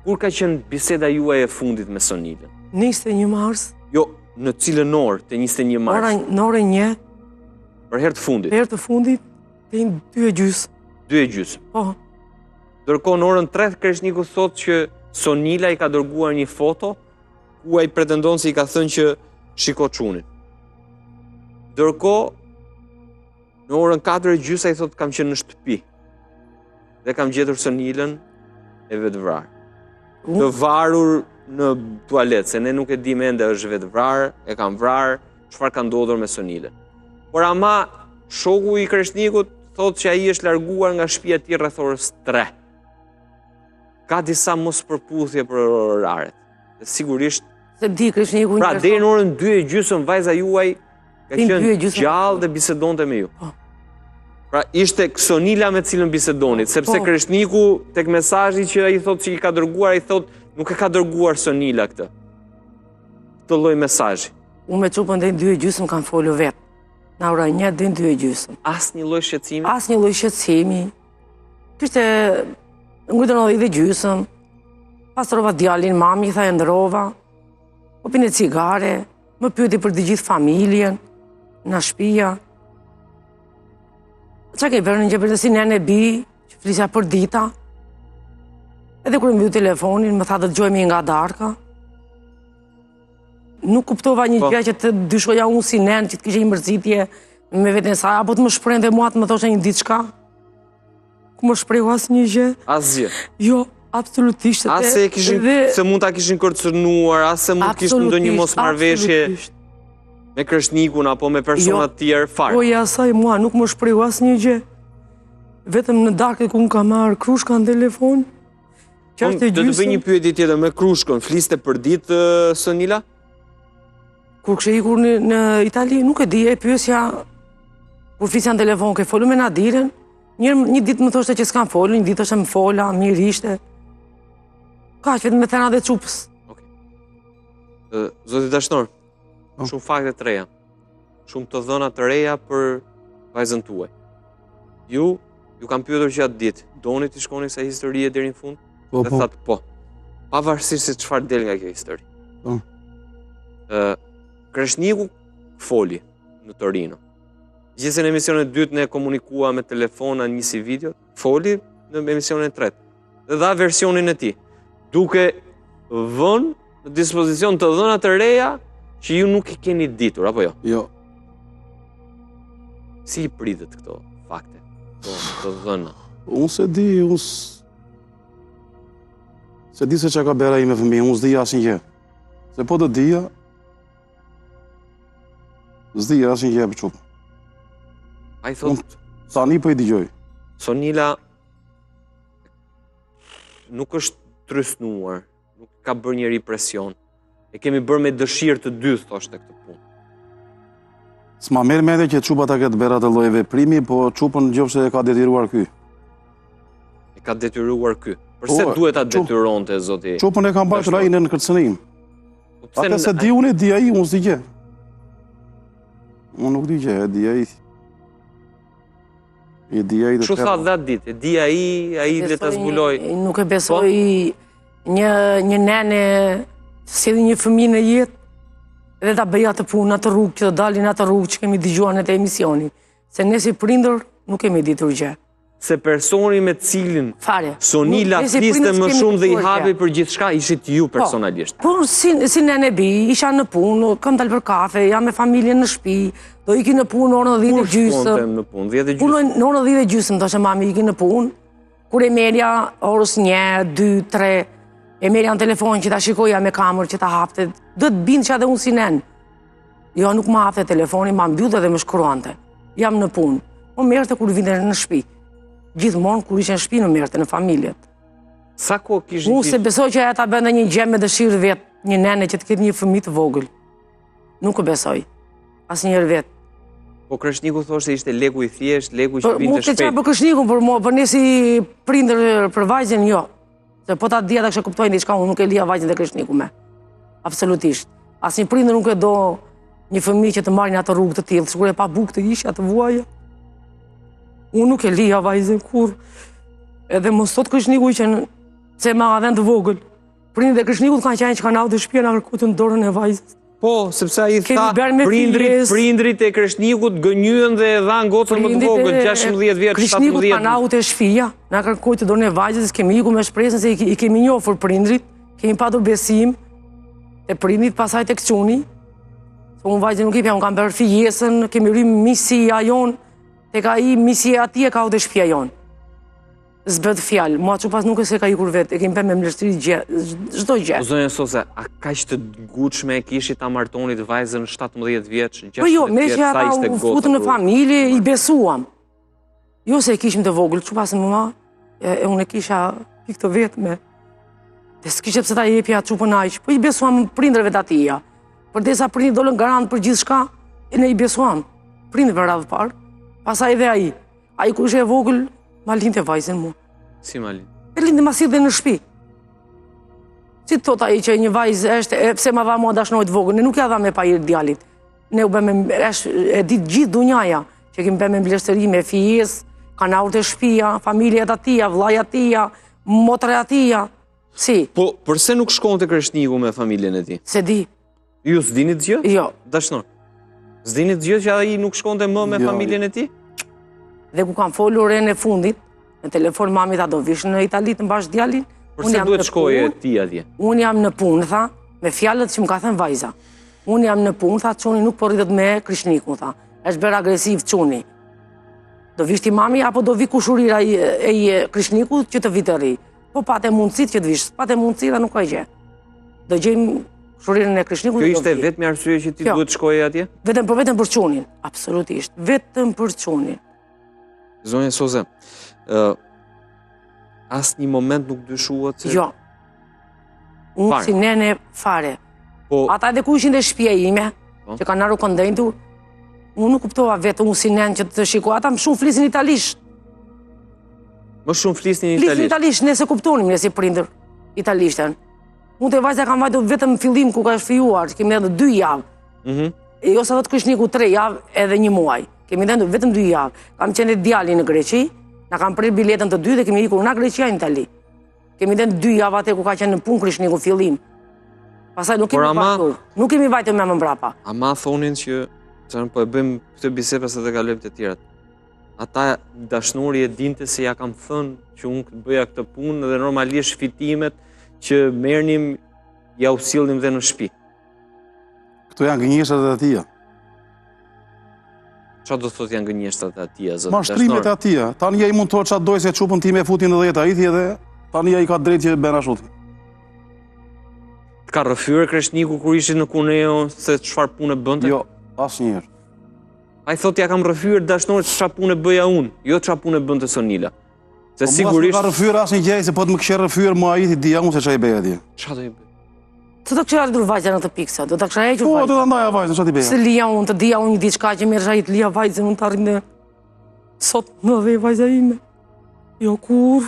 Kur ka qenë biseda juaj e fundit me Sonilën? 21 mars, Jo, në cilën orë të 21 mars? në orën 1, Për herë të fundit? herë të fundit, të 2:30. 2:30. Po, Ndërkohë në orën 3 Kreshniku thot që Sonila i ka dërguar një foto ku ai pretendon se i ka thënë që shiko çunin. Ndërkohë në orën 4:30 ai thot kam qenë në shtëpi dhe kam gjetur Sonilën e vetvrarë. Të varur në tualet, se ne nuk e dim ende është vetvrarë, e kam vrarë, çfarë ka ndodhur me Sonilën. Por ama shoku i Kreshnikut thot që ai është larguar nga shtëpia e tij rreth orës 3. Ka disa mos përputhje për oraret. Dhe sigurisht, se di Kreshniku pra deri në orën 2:30 vajza juaj ka Deri në qenë 2:30. gjallë dhe bisedonte me ju. Po. Pra ishte Sonila me cilën bisedonit, sepse Po. Kreshniku tek mesazhi që ai thotë që i ka dërguar, ai thotë nuk e ka dërguar Sonila këtë. Këtë lloj mesazhi. Unë me çupën deri në 2:30 kam folur vetë. Në orën 1 deri në 2:30. Asnjë lloj shqetësimi. Asnjë lloj shqetësimi. Kishte ngujtën 9:30, pastrova djalin, mami i tha e ndrova, po pine cigare, më pyeti për të gjithë familjen, në shtëpia. Qa ke bërë në gjepër si nene bi, që flisja për dita. Edhe kur mbyll telefonin, më tha të dëgjojmë nga darka. Nuk kuptova një gjë që të dyshoja unë si nen, që të kishe një mërzitje me veten e saj, apo të më shprehte mua të më thoshe një diçka. Ku më shprehu asnjë gjë. Asgjë. Jo, absolutisht. As se se mund ta kishin kërcënuar, as se mund kishte ndonjë mosmarrveshje me Kreshnikun apo me persona të tjerë fare. Po ja asaj mua nuk më shprehu asnjë gjë. Vetëm në darkë ku më ka marrë krushka në telefon. Do të bëj një pyetje tjetër me krushkën. Fliste për ditë Sonila? Kur kështë ikur në Itali, nuk e di, e pyesja, kur flisja në telefon, ke folu me Nadiren, një ditë më thoshte që s'kam folu, një ditë është më fola, mirë ishte. Ka që vetëm me thena dhe çupës. Zoti Dashnor, shumë fakte të reja, shumë të dhëna të reja për vajzën tuaj. Ju kam pyetur gjatë ditë, doni të shkoni kësaj historie deri në fund? Dhe thatë po. Pavarësisht se çfarë del nga kjo histori. Kreshniku foli në Torino. Gjithse në emisionin e dytë ne komunikua me telefona, njësi video, foli në emisionin e tretë. Dhe dha versionin e tij, duke vënë në dispozicion të dhëna të reja që ju nuk i keni ditur, apo jo? Jo. Si i pritet këto fakte, të dhëna? Unë se di, se di se që ka bera i me fëmijë, unë s'di asnjë gjë. Se po të dija, s'di asnjë gjë për çupë. Ai thot, tani po i dëgjoj. Sonila nuk është trysnuar, nuk ka bërë një represion. E kemi bërë me dëshirë të dy, thoshte këtë punë. S'ma merr mendje që çupa ta ketë bera të lloj veprimi, po çupën nëse e ka detyruar ky. E ka detyruar ky. Përse duhet ta detyronte zoti? Çupën e ka mbajtur ai në kërcënim. Atë se di unë, di ai, unë s'di gjë. Unë nuk di gjë, e di ai. E di ai. Çu tha dha ditë, e di ai le ta zbuloj. Nuk e besoj një nene si një fëmijë në jetë edhe ta bëja të punë atë rrugë që të dalin atë rrugë që kemi dëgjuar në të emisioni. Se ne si prindër nuk kemi ditur gjë. Se personi me cilin Sonila fliste më shumë dhe i hapi për gjithçka ishit ju personalisht. Po, si nene bi, isha në punë, kam dalë për kafe, jam me familjen në shtëpi, do iki në punë në orën 10:30. Kur shkonte në punë? 10:30? Punoj në orën 10:30, thoshe mami iki në punë. Kur e merja orës 1, 2, 3, e merja në telefon që ta shikoja me kamerë që ta hapte, do të bindësha dhe unë si nenë. Jo, nuk ma hapte telefoni, ma mbyllë dhe më shkruante. Jam në punë. Po merte kur vinte në shtëpi. Gjithmonë kur ishe në shtëpi në merte, në familjet. Sa kohë kishin? Unë se besoj që aja ta bënda një gjem me dëshirë vetë, një nene që të ketë një fëmijë të vogël. Nuk e besoj. Asnjëherë vetë. Po Kreshniku thoshte ishte leku i thjesht, leku që vinte shpejt. Mund të çaj për Kreshnikun, por ne si prindër për vajzën jo. Se po ta dija ta kisha kuptoj diçka, unë nuk e lija vajzën dhe Kreshniku me. Absolutisht. Asnjë prindër nuk e do një fëmijë që të marrin atë rrugë të tillë, sikur e pa bukë të ishte atë vuaja. Unë nuk e lija vajzën kur. Edhe mos thot Kreshniku që se ma adhen të vogël. Prindit e Krishnikut kanë qenë që kanë ardhur në shtëpi na kërkuar dorën e vajzës. Po, sepse ai Kemi tha bërë me fjes. prindrit e Krishnikut gënjyen dhe e dhanë gocën më të vogël, 16 vjeç, 17 Krishnikut vjeç. kanë ardhur te shtëpia, na kërkuar të dorën e vajzës, kemi ikur me shpresën se i kemi njohur prindrit, kemi patur besim te prindit, pasaj tek çuni. Se unë vajzën nuk i pja, unë kam bërë fjesën, kemi rrim misia jon, tek ai misia atje ka u te shtëpia jon. Zbët fjalë, mua që pas nuk e se ka ikur vetë, e kemi bërë me mleshtri çdo gjë. Zonja Sose, a kaq të ngutshme e kishit ta martonit vajzën 17 vjeç, 16 Po jo, me vjeç, që sa ata ishte u gota. futën në familje, i besuam. Jo se e kishim të vogël, që pas mua, unë e kisha pikë të vetme. Dhe s'kishe pse ta jepja çupën aq, po i besuam prindërve të atija. Përdesa prindrit dolën garant për gjithçka, ne i besuam. Prindërve radhë parë, pastaj edhe ai. Ai kur ishte e vogël, ma linte vajzën mua. Si Malin? E lindi ma sillte në shtëpi. Si të thot ai që një vajzë është, pse ma dha mua dashnojt vogël, ne nuk ja dha me pajir djalit. Ne u bëme, e ditë gjithë dunjaja, që kemi bëme mbledhëri me fijes, kanë ardhur te shtëpia, familjet atia, vllaja atia, motra atia. Si? Po, përse nuk shkon te Krishniku me familjen e tij? Se di. Ju s'dini gjë? Jo. Dashnor. S'dini gjë që ai nuk shkonte më me familjen e tij? Dhe ku kam folur orën e fundit, në telefon mami tha do vish në Itali të mbash djalin. Përse duhet shkoje ti atje? Unë jam në punë, tha, me fjalët që më ka thënë vajza. Unë jam në punë, tha, çuni nuk po rritet me Krishnikun, tha. Është bërë agresiv çuni. Do vish ti mami apo do vi kushurira e Krishnikut që të vi të ri. Po patë mundësit që të vish, patë mundësi dhe nuk ka gjë. Do gjejmë kushurirën e Krishnikut. Kjo ishte vetëm arsye që ti duhet shkoje atje? Vetëm për çunin, absolutisht. Vetëm për çunin. Zonja Soze, asë një moment nuk dyshuat se... Jo. Unë si nene fare. Ata edhe ku ishin dhe shtëpia ime, që kanë arru kondentur, unë nuk kuptova vetë unë si nenë që të shiko. Ata më shumë flisin italisht. Më shumë flisnin italisht? Flisin italisht, ne se kuptonim, ne si prindër italishtën. Unë të vajzja kam vajtu vetëm fillim ku ka shfijuar, që kemi edhe 2 javë. Jo sa do të Krishniku 3 javë edhe 1 muaj. Kemi dhe vetëm 2 javë. Kam qenë djali në Greqi, na kam prirë biletën të 2 dhe kemi ikur nga Greqia në Itali. Kemi dhe 2 javë atë ku ka qenë në punë Krishniku fillim. Pastaj nuk kemi vajtur. Nuk kemi vajtur me më mbrapa. Ama thonin që, po e bëjmë këtë bisedë pas të kalojmë të tjerat. Ata dashnori e dinte se ja kam thënë që unë këtë bëja këtë punë dhe normalisht fitimet që merrnim ja u sillnim dhe në shtëpi. Këto janë gënjeshtrat e atia. Qa do të thot janë gënjeshtrat e atia, zëtë? Mashtrimet e atia. Tani ai mund të thotë çfarë doj se çupën time e futin në 10 ai dhe tani ai ka drejtë që bën ashtu. Ka rrëfyer Krishniku kur ishit në Cuneo se çfarë punë bënte? Jo, asnjëherë. Ai thotë ja kam rrëfyer dashnorit çfarë punë bëja unë, jo çfarë punë bënte Sonila. Se sigurisht ka rrëfyer asnjë gjë, se po të më kishte rrëfyer mua ai ti dia unë se çfarë i bëj atje. Çfarë do i bëj? Të të kësha ardhur vajzën në të pikë sa, do të kësha hequr vajzën. Po, do të ndaja vajzën, çfarë ti bëja? Se lija unë, të dija unë një diçka që merresha i të lija vajzën, unë të arrin sot në dhe vajza ime. Jo kur.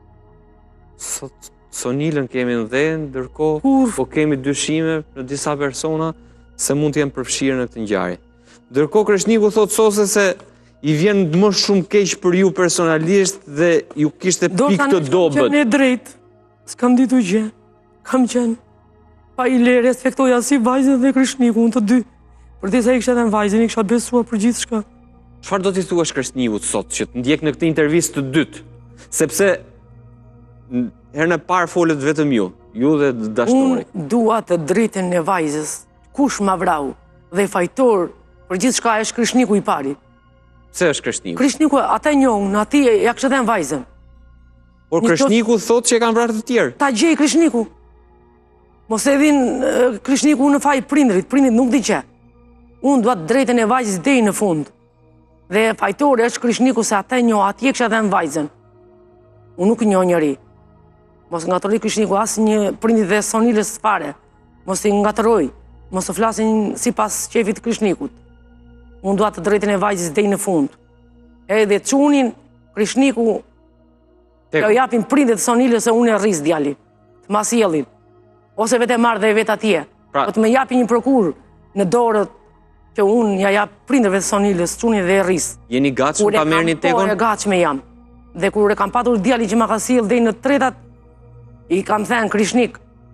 Sot Sonilën kemi në dhe, ndërkohë po kemi dyshime në disa persona se mund të jenë përfshirë në këtë ngjarje. Ndërkohë Krishniku thotë Sose se i vjen më shumë keq për ju personalisht dhe ju kishte pikë të dobët. Do të drejt. S'kam ditur gjë. Kam qenë pa i le respektoja si vajzën dhe Krishniku, unë të dy. Për disa i kështë edhe në vajzën, i kështë besuar për gjithë shka. Çfarë do t'i thuash Krishnikut sot, që të ndjek në këtë intervistë të dytë? Sepse herën e parë folet vetëm ju dhe dashnori. Unë dua të drejtën e vajzës, kush ma vrau dhe fajtor për gjithë shka është Krishniku i pari. Pse është Krishniku? Krishniku, ata njohën, ati ja kështë edhe në vajzën. Por Krishniku thot që e kanë vrarë të tjerë. Ta gjej Krishniku. Mos e vinë Krishniku në faj prindrit nuk di që. Unë duat drejtën e vajzës deri në fund. Dhe fajtori është Krishniku se ata njohë, ati e kështë edhe në vajzën. Unë nuk njohë njëri. Mos ngatëroj Krishniku asë një prindit dhe Sonilës fare. Mos i ngatëroj. Mos të flasin si pas qefit Krishnikut. Unë duat të drejtën e vajzës deri në fund. Edhe çunin Krishniku të japin prindit Sonilës se unë e rris djali. Të mas jellin. Ose vetë e marrë dhe vetë atje. Po të më japin një prokur në dorët që unë ja jap prindërve të Sonilës, çunin dhe e rris. Jeni gatshëm ta merrni tekun? Po, e gatshme jam. Dhe kur e kam patur djali që ma ka sjell deri në tretat, i kam thënë Krishnik,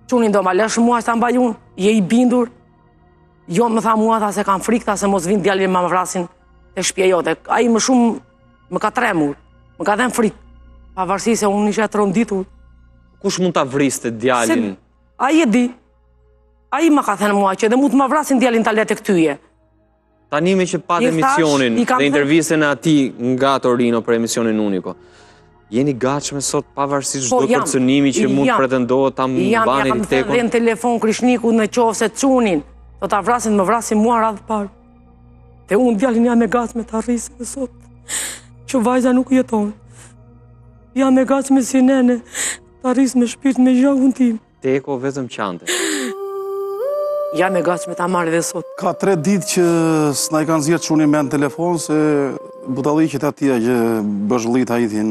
Qunin do ma lësh mua që ta mbaj unë, je i bindur. Jo më tha mua, tha se kam frikë, tha se mos vind djalin ma më vrasin e shtëpia jote. Ai më shumë më ka tremur, më ka dhënë frikë. Pavarësisht se unë isha tronditur. Kush mund ta vriste djalin? Ai e di. Ai më ka thënë mua që dhe mund të ma vrasin djalin ta letë këtyje. Tani me që pat emisionin dhe intervistën e atij nga Torino për emisionin Unico. Jeni gatshme sot pavarësisht çdo kërcënimi që mund pretendohet ta mbani tekun? Jam dhe në telefon Krishnikut në qoftë se çunin do ta vrasin, më vrasin mua radhë parë. Dhe unë djalin jam e gatshme ta rrisë sot. Që vajza nuk jeton. Jam e gatshme si nene ta rrisë me shpirt me gjakun tim. Teko vetëm qante. Jam e gatshme ta marrë dhe sot. Ka 3 ditë që s'na i kanë zgjedhur çunin me në telefon se budalliqet atia që bëshllit hajtin.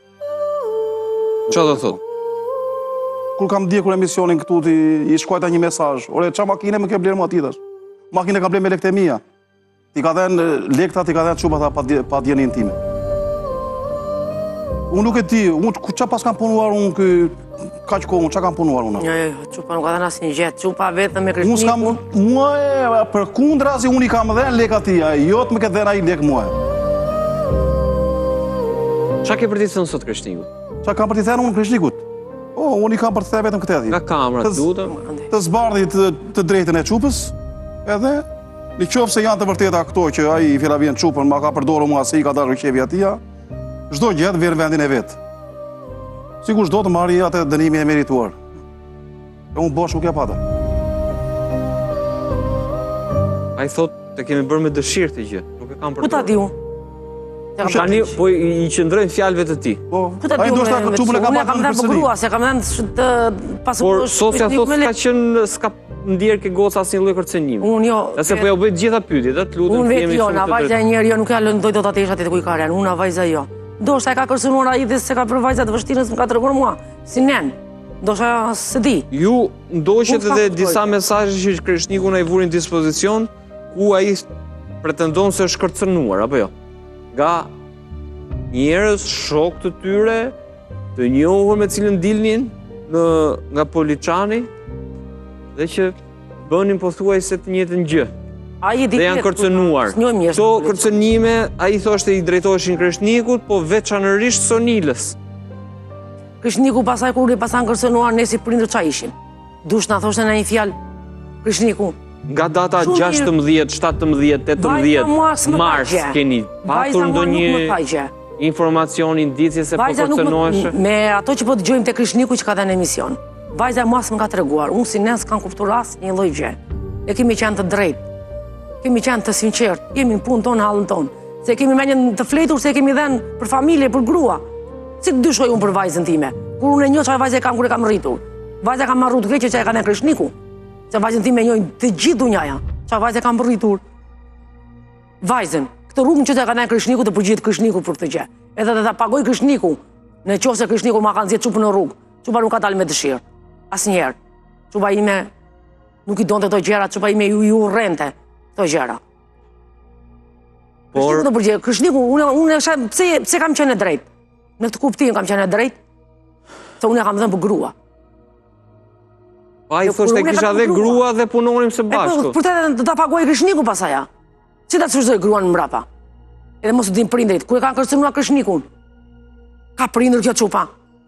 Qa do thot? Kur kam ndjekur emisionin këtu, i shkruajta një mesazh. Ore, qa makine më ke blerë më atitash? Makine ka blerë me lekët e mia. Ti ka dhenë lekta, ti ka dhenë quba tha pa djenin time. Unë nuk e di, qa pas kam punuar unë kaq kohë, qa kam punuar unë? Jo, qupa nuk ka dhenë asë një gjetë, qupa vetëm me Krishnikun. Mua për kundra si unë i kam dhenë lek atia, jo të më ke dhenë a i lek mua. Qa ke për t'i thënë sot Krishnikut? Qa kam për t'i thënë unë Krishnikut? Unë i kam për t'i thënë vetëm këtë edhi. Nga kamrat dutëm? Të zbardhi të drejtën e qupës, edhe në qofë se janë të vërteta këto që a i fjera vjen qupën, ma ka përdorë mua se i ka dashur qevi atia, çdo gjë vjen vendin e vet. Sikur çdo të marrë atë dënimin e merituar. E unë bosh nuk ja pata. Ai thot të kemi bërë me dëshirë të gjë, nuk e kam përdorur. Ku ta di unë? Tani po i qëndrojnë fjalëve të ti. Ku ta di unë? Unë kam dhënë për grua, se kam dhënë të Por sosja thot s'ka ndjerë ke goca asnjë lloj kërcënimi. Unë jo. Nëse po ja bëj të gjitha pyetjet, të lutem unë vetë jo, na vajza e njerë jo nuk ja lëndoj dot atë aty ku i ka rënë. Unë vajza jo. Ndoshta e ka kërcënuar ai dhe se ka për vajza të vështirë më ka treguar mua. Si nen. Ndoshta se di. Ju ndoqët edhe disa mesazhe që Krishniku na i vurin në dispozicion ku ai pretendon se është kërcënuar apo jo? Nga njerëz shok të tyre, të njohur me cilën dilnin nga Poliçani dhe që bënin pothuajse të njëjtën gjë. Dhe janë kërcënuar. Këto kërcënime, ai thoshte i drejtoheshin Krishnikut, po veçanërisht Sonilës. Krishniku pasaj kur i pasan kërcënuar ne si prindër qa ishim. Dush na thoshte në një fjalë Krishniku. Nga data 16, 17, 18 mars keni patur ndonjë informacion, indicje se po kërcënoheshe? Me ato që po dëgjojmë te Krishniku që ka dhënë emision. Vajza e mas më ka treguar, unë si nes kanë kuptuar asë një lloj gjë. E kemi qenë të drejtë, kemi qenë të sinqertë, jemi në punë tonë, hallën tonë. Se kemi menjen të fletur, se kemi dhenë për familje, për grua. Si të dyshoj unë për vajzën time? Kur unë e njoh çfarë vajze kam kur e kam rritur. Vajza kam marrë të keqe që e ka dhënë Krishniku. Se vajzën time e njohin të gjithë dunjaja. Çfarë vajze kam rritur? Vajzën, këtë rrugën që e ka dhënë Krishniku të përgjigjet Krishniku për këtë gjë. Edhe ta pagoj Krishniku, në qoftë se Krishniku ma ka nxjerr çupën në rrugë. Çupa nuk ka dalë me dëshirë. Asnjëherë. Çupa ime nuk i donte ato gjëra, çupa ime ju urrente ato gjëra. Por Krishniku do përgjigj. Krishniku, unë pse kam qenë drejt? Në këtë kuptim kam qenë drejt. Se unë kam dhënë për grua. Ai thoshte kisha dhe grua dhe punonim së bashku. Për të do ta paguaj Krishniku pasaja. Si ta çuzdoj gruan mbrapa? Edhe mos u din prindrit, kur e kanë kërcënuar Krishnikun. Ka prindër kjo çupa.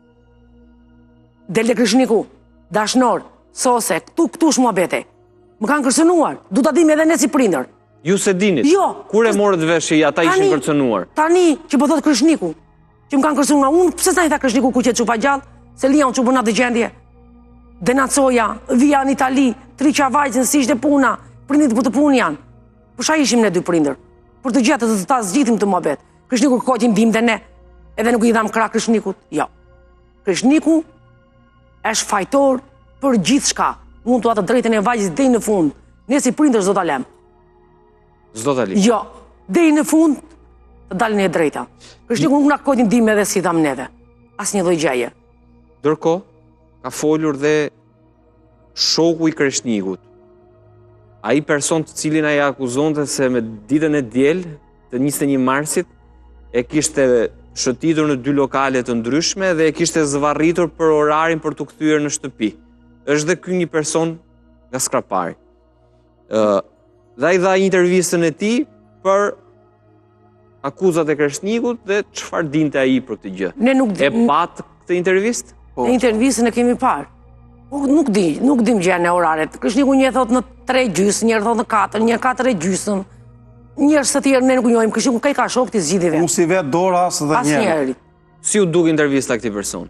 Dele Krishniku, dashnor, sose, këtu shmuabete. Më kanë kërcënuar, du ta dim edhe ne si prindër. Ju se dinit? Jo. Kur e morët vesh që ata ishin kërcënuar? Tani që po thot Krishniku, që më kanë kërcënuar, unë pse s'na i tha Krishniku ku qet çupa gjallë, se lian çupën atë gjendje. Denacoja, vija në Itali, triqa vajzën, si ishte puna, prindit për të punë janë. Për shka ishim ne dy prindër? Për të gjetë të ta zgjitim të muhabet. Krishniku kërkojtim dim dhe ne, edhe nuk i dham krah Krishnikut. Jo. Krishniku është fajtor për gjithë shka. Unë të atë drejtën e vajzës deri në fund. Ne si prindër s'do ta lëm. S'do ta lëm? Jo. Deri në fund të dalin e drejta. Krishniku nuk na kërkojtim dim edhe si dham neve. Asnjë lloj gjëje. Ndërkohë, ka folur dhe shoku i Krishnikut. Ai person të cilin ai akuzonte se me ditën e diel të 21 marsit e kishte shëtitur në 2 lokale të ndryshme dhe e kishte zvarritur për orarin për të kthyer në shtëpi. është dhe ky një person nga Skrapari. Dhe ai dha intervistën e tij për akuzat e Kreshnikut dhe çfarë dinte ai për këtë gjë. Ne nuk E pat këtë intervistë? Në intervistën e kemi parë. Nuk dim gjë në oraret. Kreshniku një thot në 3:30, njërë thot në 4, njërë 4:30. Njërës të tjerë ne nuk njojmë, Kreshniku ka shok të zgjidhi vetë. Unë si vetë dorë asë dhe njerë. Si u duk intervista këtij person?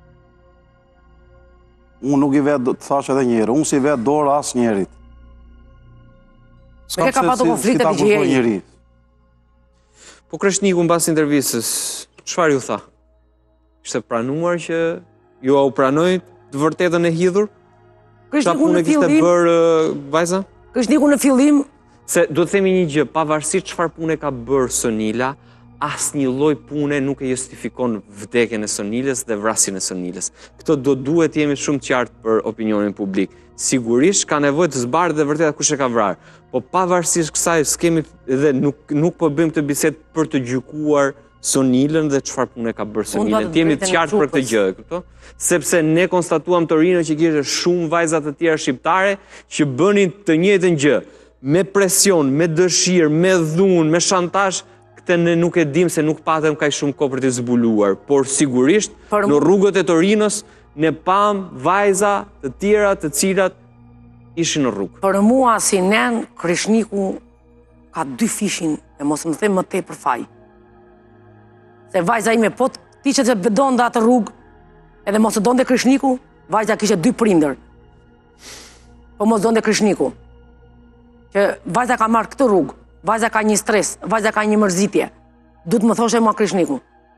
Unë nuk i vetë të thash edhe njerë, unë si vetë dorë asë njerit. Me ke ka pato konflikte të gjeri. Po Kreshniku në pas intervistës, çfarë ju tha? Ishte pranuar që ju u pranoj të vërtetën e hidhur? Kreshniku në kishte bërë vajza? Kreshniku në fillim... Se do të themi një gjë, pavarësisht çfarë pune ka bërë Sonila, asnjë lloj pune nuk e justifikon vdekjen e Sonilës dhe vrasjen e Sonilës. Këto duhet jemi shumë qartë për opinionin publik. Sigurisht ka nevojë të zbardhë dhe vërtet kush e ka vrarë. Po pavarësisht kësaj skemi dhe nuk po bëjmë këtë bisedë për të gjykuar Sonilën dhe çfarë pune ka bërë Sonilën. Jemi të qartë për këtë gjë, kupton? Sepse ne konstatuam Torino që kishte shumë vajza të tjera shqiptare që bënin të njëjtën gjë, me presion, me dëshirë, me dhunë, me shantazh. Këtë ne nuk e dim se nuk patëm kaq shumë kohë për të zbuluar, por sigurisht në rrugët e Torinos ne pam vajza të tjera të cilat ishin në rrugë. Për mua si nen, Kreshniku ka 2 fishin, e mos më them më tepër faj. Se vajza ime po ti që të bedon dhe atë rrugë, edhe mos të donte Kreshniku, vajza kishe 2 prindër. Po mos donte Kreshniku. Që vajza ka marrë këtë rrugë, vajza ka një stres, vajza ka një mërzitje. Du të më thoshe mua Kreshniku.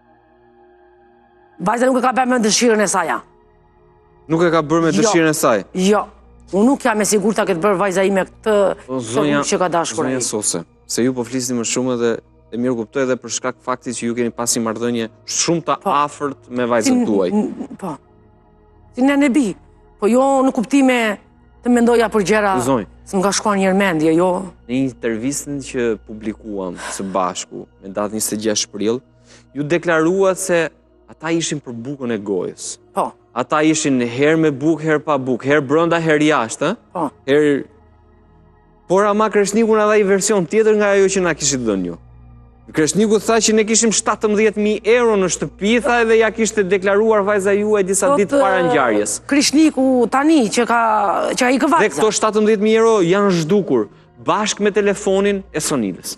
Vajza nuk e ka bërë me dëshirën e saja. Nuk e ka bërë me dëshirën e saj? Jo. Unë nuk jam e sigurt ta këtë bërë vajza ime këtë që ka dashur ai. Zonja Sose, se ju po flisni më shumë dhe e mirë kuptoj edhe për shkak faktit që ju keni pasi marrëdhënie shumë të afërt me vajzën tuaj. Po. Si ne bi. Po jo në kuptime të mendoja për gjëra se më ka shkuar një mendje, jo. Në intervistën që publikuam së bashku me datën 26 prill, ju deklaruat se ata ishin për bukën e gojës. Po. Ata ishin herë me bukë, herë pa bukë, herë brenda, herë jashtë, po. Herë... Por ama Kreshniku na dha një version tjetër nga ajo që na kishit dhënë ju. Kreshniku tha që ne kishim 17.000 euro në shtëpi, tha edhe ja kishte deklaruar vajza juaj disa ditë para ngjarjes. Kreshniku tani që ai ka vajza. Dhe këto 17.000 euro janë zhdukur bashkë me telefonin e Sonilës.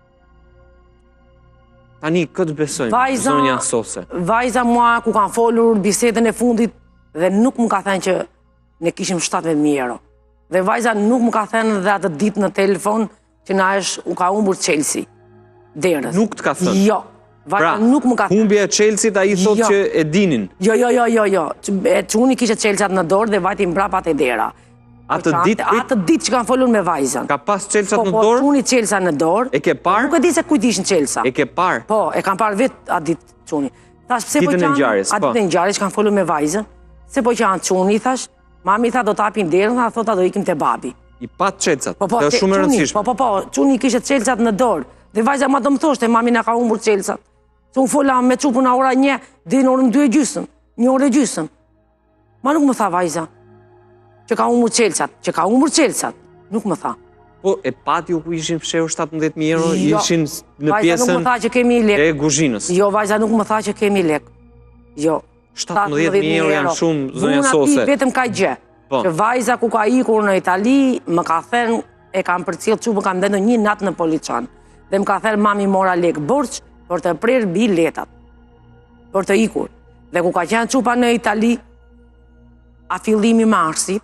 Tani këtë besojmë, zonja Sose. Vajza mua ku kanë folur bisedën e fundit dhe nuk më ka thënë që ne kishim 17.000 euro. Dhe vajza nuk më ka thënë dhe atë ditë në telefon që na u ka humbur Chelsea. Derës. Nuk të ka thënë? Jo. Vajza nuk më ka thënë. Humbja e Chelsea-t ai thotë që e dinin. Jo. Çuni kishte Chelsea në dorë dhe vajti mbrapa te dera. Atë ditë që kanë folur me vajzën. Ka pas Chelsea në dorë? Po, çuni Chelsea në dorë. E ke parë? Nuk e di se kujt ishin Chelsea. E ke parë? Po, e kam parë vetë atë ditë çuni. Thash pse po janë? Atë në ngjarjes kanë folur me vajzën. Se po janë çuni, thash. Mami tha do të hapin derën, tha thotë do ikim te babi. I pat Chelsea-t. Kjo është shumë e rëndësishme. Po, çuni kishte Chelsea në dorë. Dhe vajza ma do më thoshte, mami na ka humbur Chelsea. Se unë fola me çupën ora 1, deri në orën 2:30, 1:30. Ma nuk më tha vajza që ka humbur Chelsea, nuk më tha. Po e pati ku ishin fshehur 17.000 euro, ishin në pjesën nuk më tha që kemi lek. E kuzhinës. Jo, vajza nuk më tha që kemi lek. Jo. 17.000 euro janë shumë, zonja Sose. Unë vetëm ka gjë. Që vajza ku ka ikur në Itali, më ka thënë e kam përcjell çupën, kam ndendur një natë në Poliçan. Dhe më ka thënë mami mora lek borç për të prerë biletat. Për të ikur. Dhe ku ka qenë çupa në Itali, a fillimi marsit,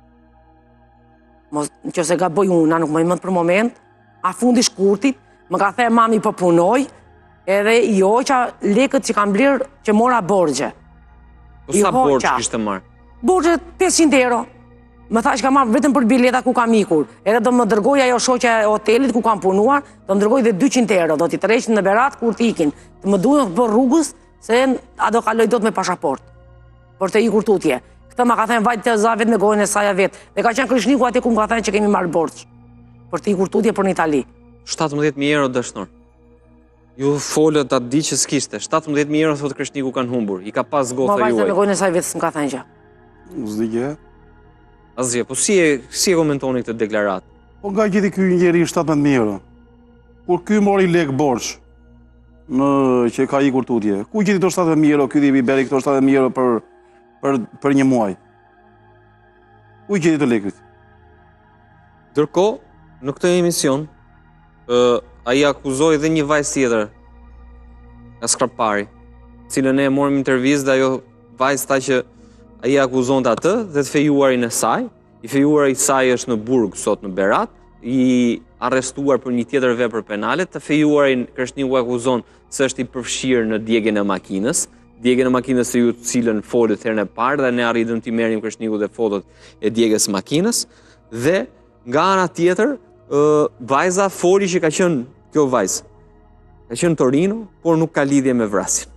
nëse gaboj unë, nuk më mend për moment, a fundi shkurtit, më ka thënë mami po punoj, edhe i hoqa lekët që kam blerë që mora borxhe. Po sa borxh kishte marrë? Borxhe 500 euro. Më tha që ka marrë vetëm për bileta ku kam ikur. Edhe do më dërgoj ajo shoqja e hotelit ku kam punuar, do më dërgoj dhe 200 euro, do t'i tërheqin në Berat kur t'ikin. Të më duhen për rrugës, se a do kaloj dot me pasaport. Për të ikur tutje. Këtë ma ka thënë vajtë të za vetë me gojën e saja vetë. Dhe ka qenë Kreshniku ati ku më ka thënë që kemi marrë borç. Për të ikur tutje për në Itali. 17.000 euro dëshnor. Ju folët atë di që s'kishte. 17.000 euro thotë Kreshniku kanë humbur. I ka pas gotha juaj. Ma vajtë me gojën e saj vetë s'më ka thënë që. Zdigje. Asgjë, po si e komentoni këtë deklaratë? Po nga gjeti ky njeri 17.000 euro. Kur ky mori lek borç që ka ikur tutje, ku gjeti këto 17.000 euro, ky i beri këto 17.000 euro për një muaj? Ku gjeti të lekët? Ndërkohë, në këtë emision, ai akuzoi edhe një vajzë tjetër nga Skrapari, cilën e morëm intervistë dhe ajo vajzë tha që ai akuzonte atë dhe të fejuarin e saj. I fejuari i saj është në burg sot në Berat, i arrestuar për një tjetër vepër penale, të fejuarin Kreshniku akuzon se është i përfshirë në djegjen e makinës, djegjen e makinës se ju cilën folët herën e parë dhe ne arritëm t'i merrim Kreshniku dhe fotot e djegjes makinës, dhe nga ana tjetër vajza foli që ka qenë kjo vajzë, ka qenë Torino, por nuk ka lidhje me vrasjen.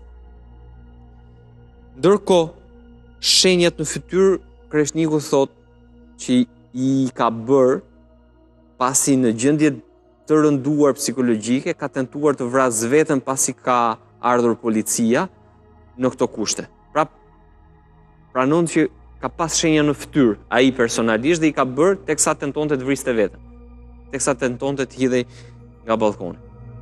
Ndërkohë, shenjat në fytyrë, Kreshniku thot që i ka bërë pasi në gjendje të rënduar psikologjike, ka tentuar të vrasë vetën pasi ka ardhur policia në këto kushte. Pra, pranon që ka pas shenja në fytyrë ai personalisht dhe i ka bërë teksa tentonte të vriste veten, teksa tentonte të hidhej nga balkoni.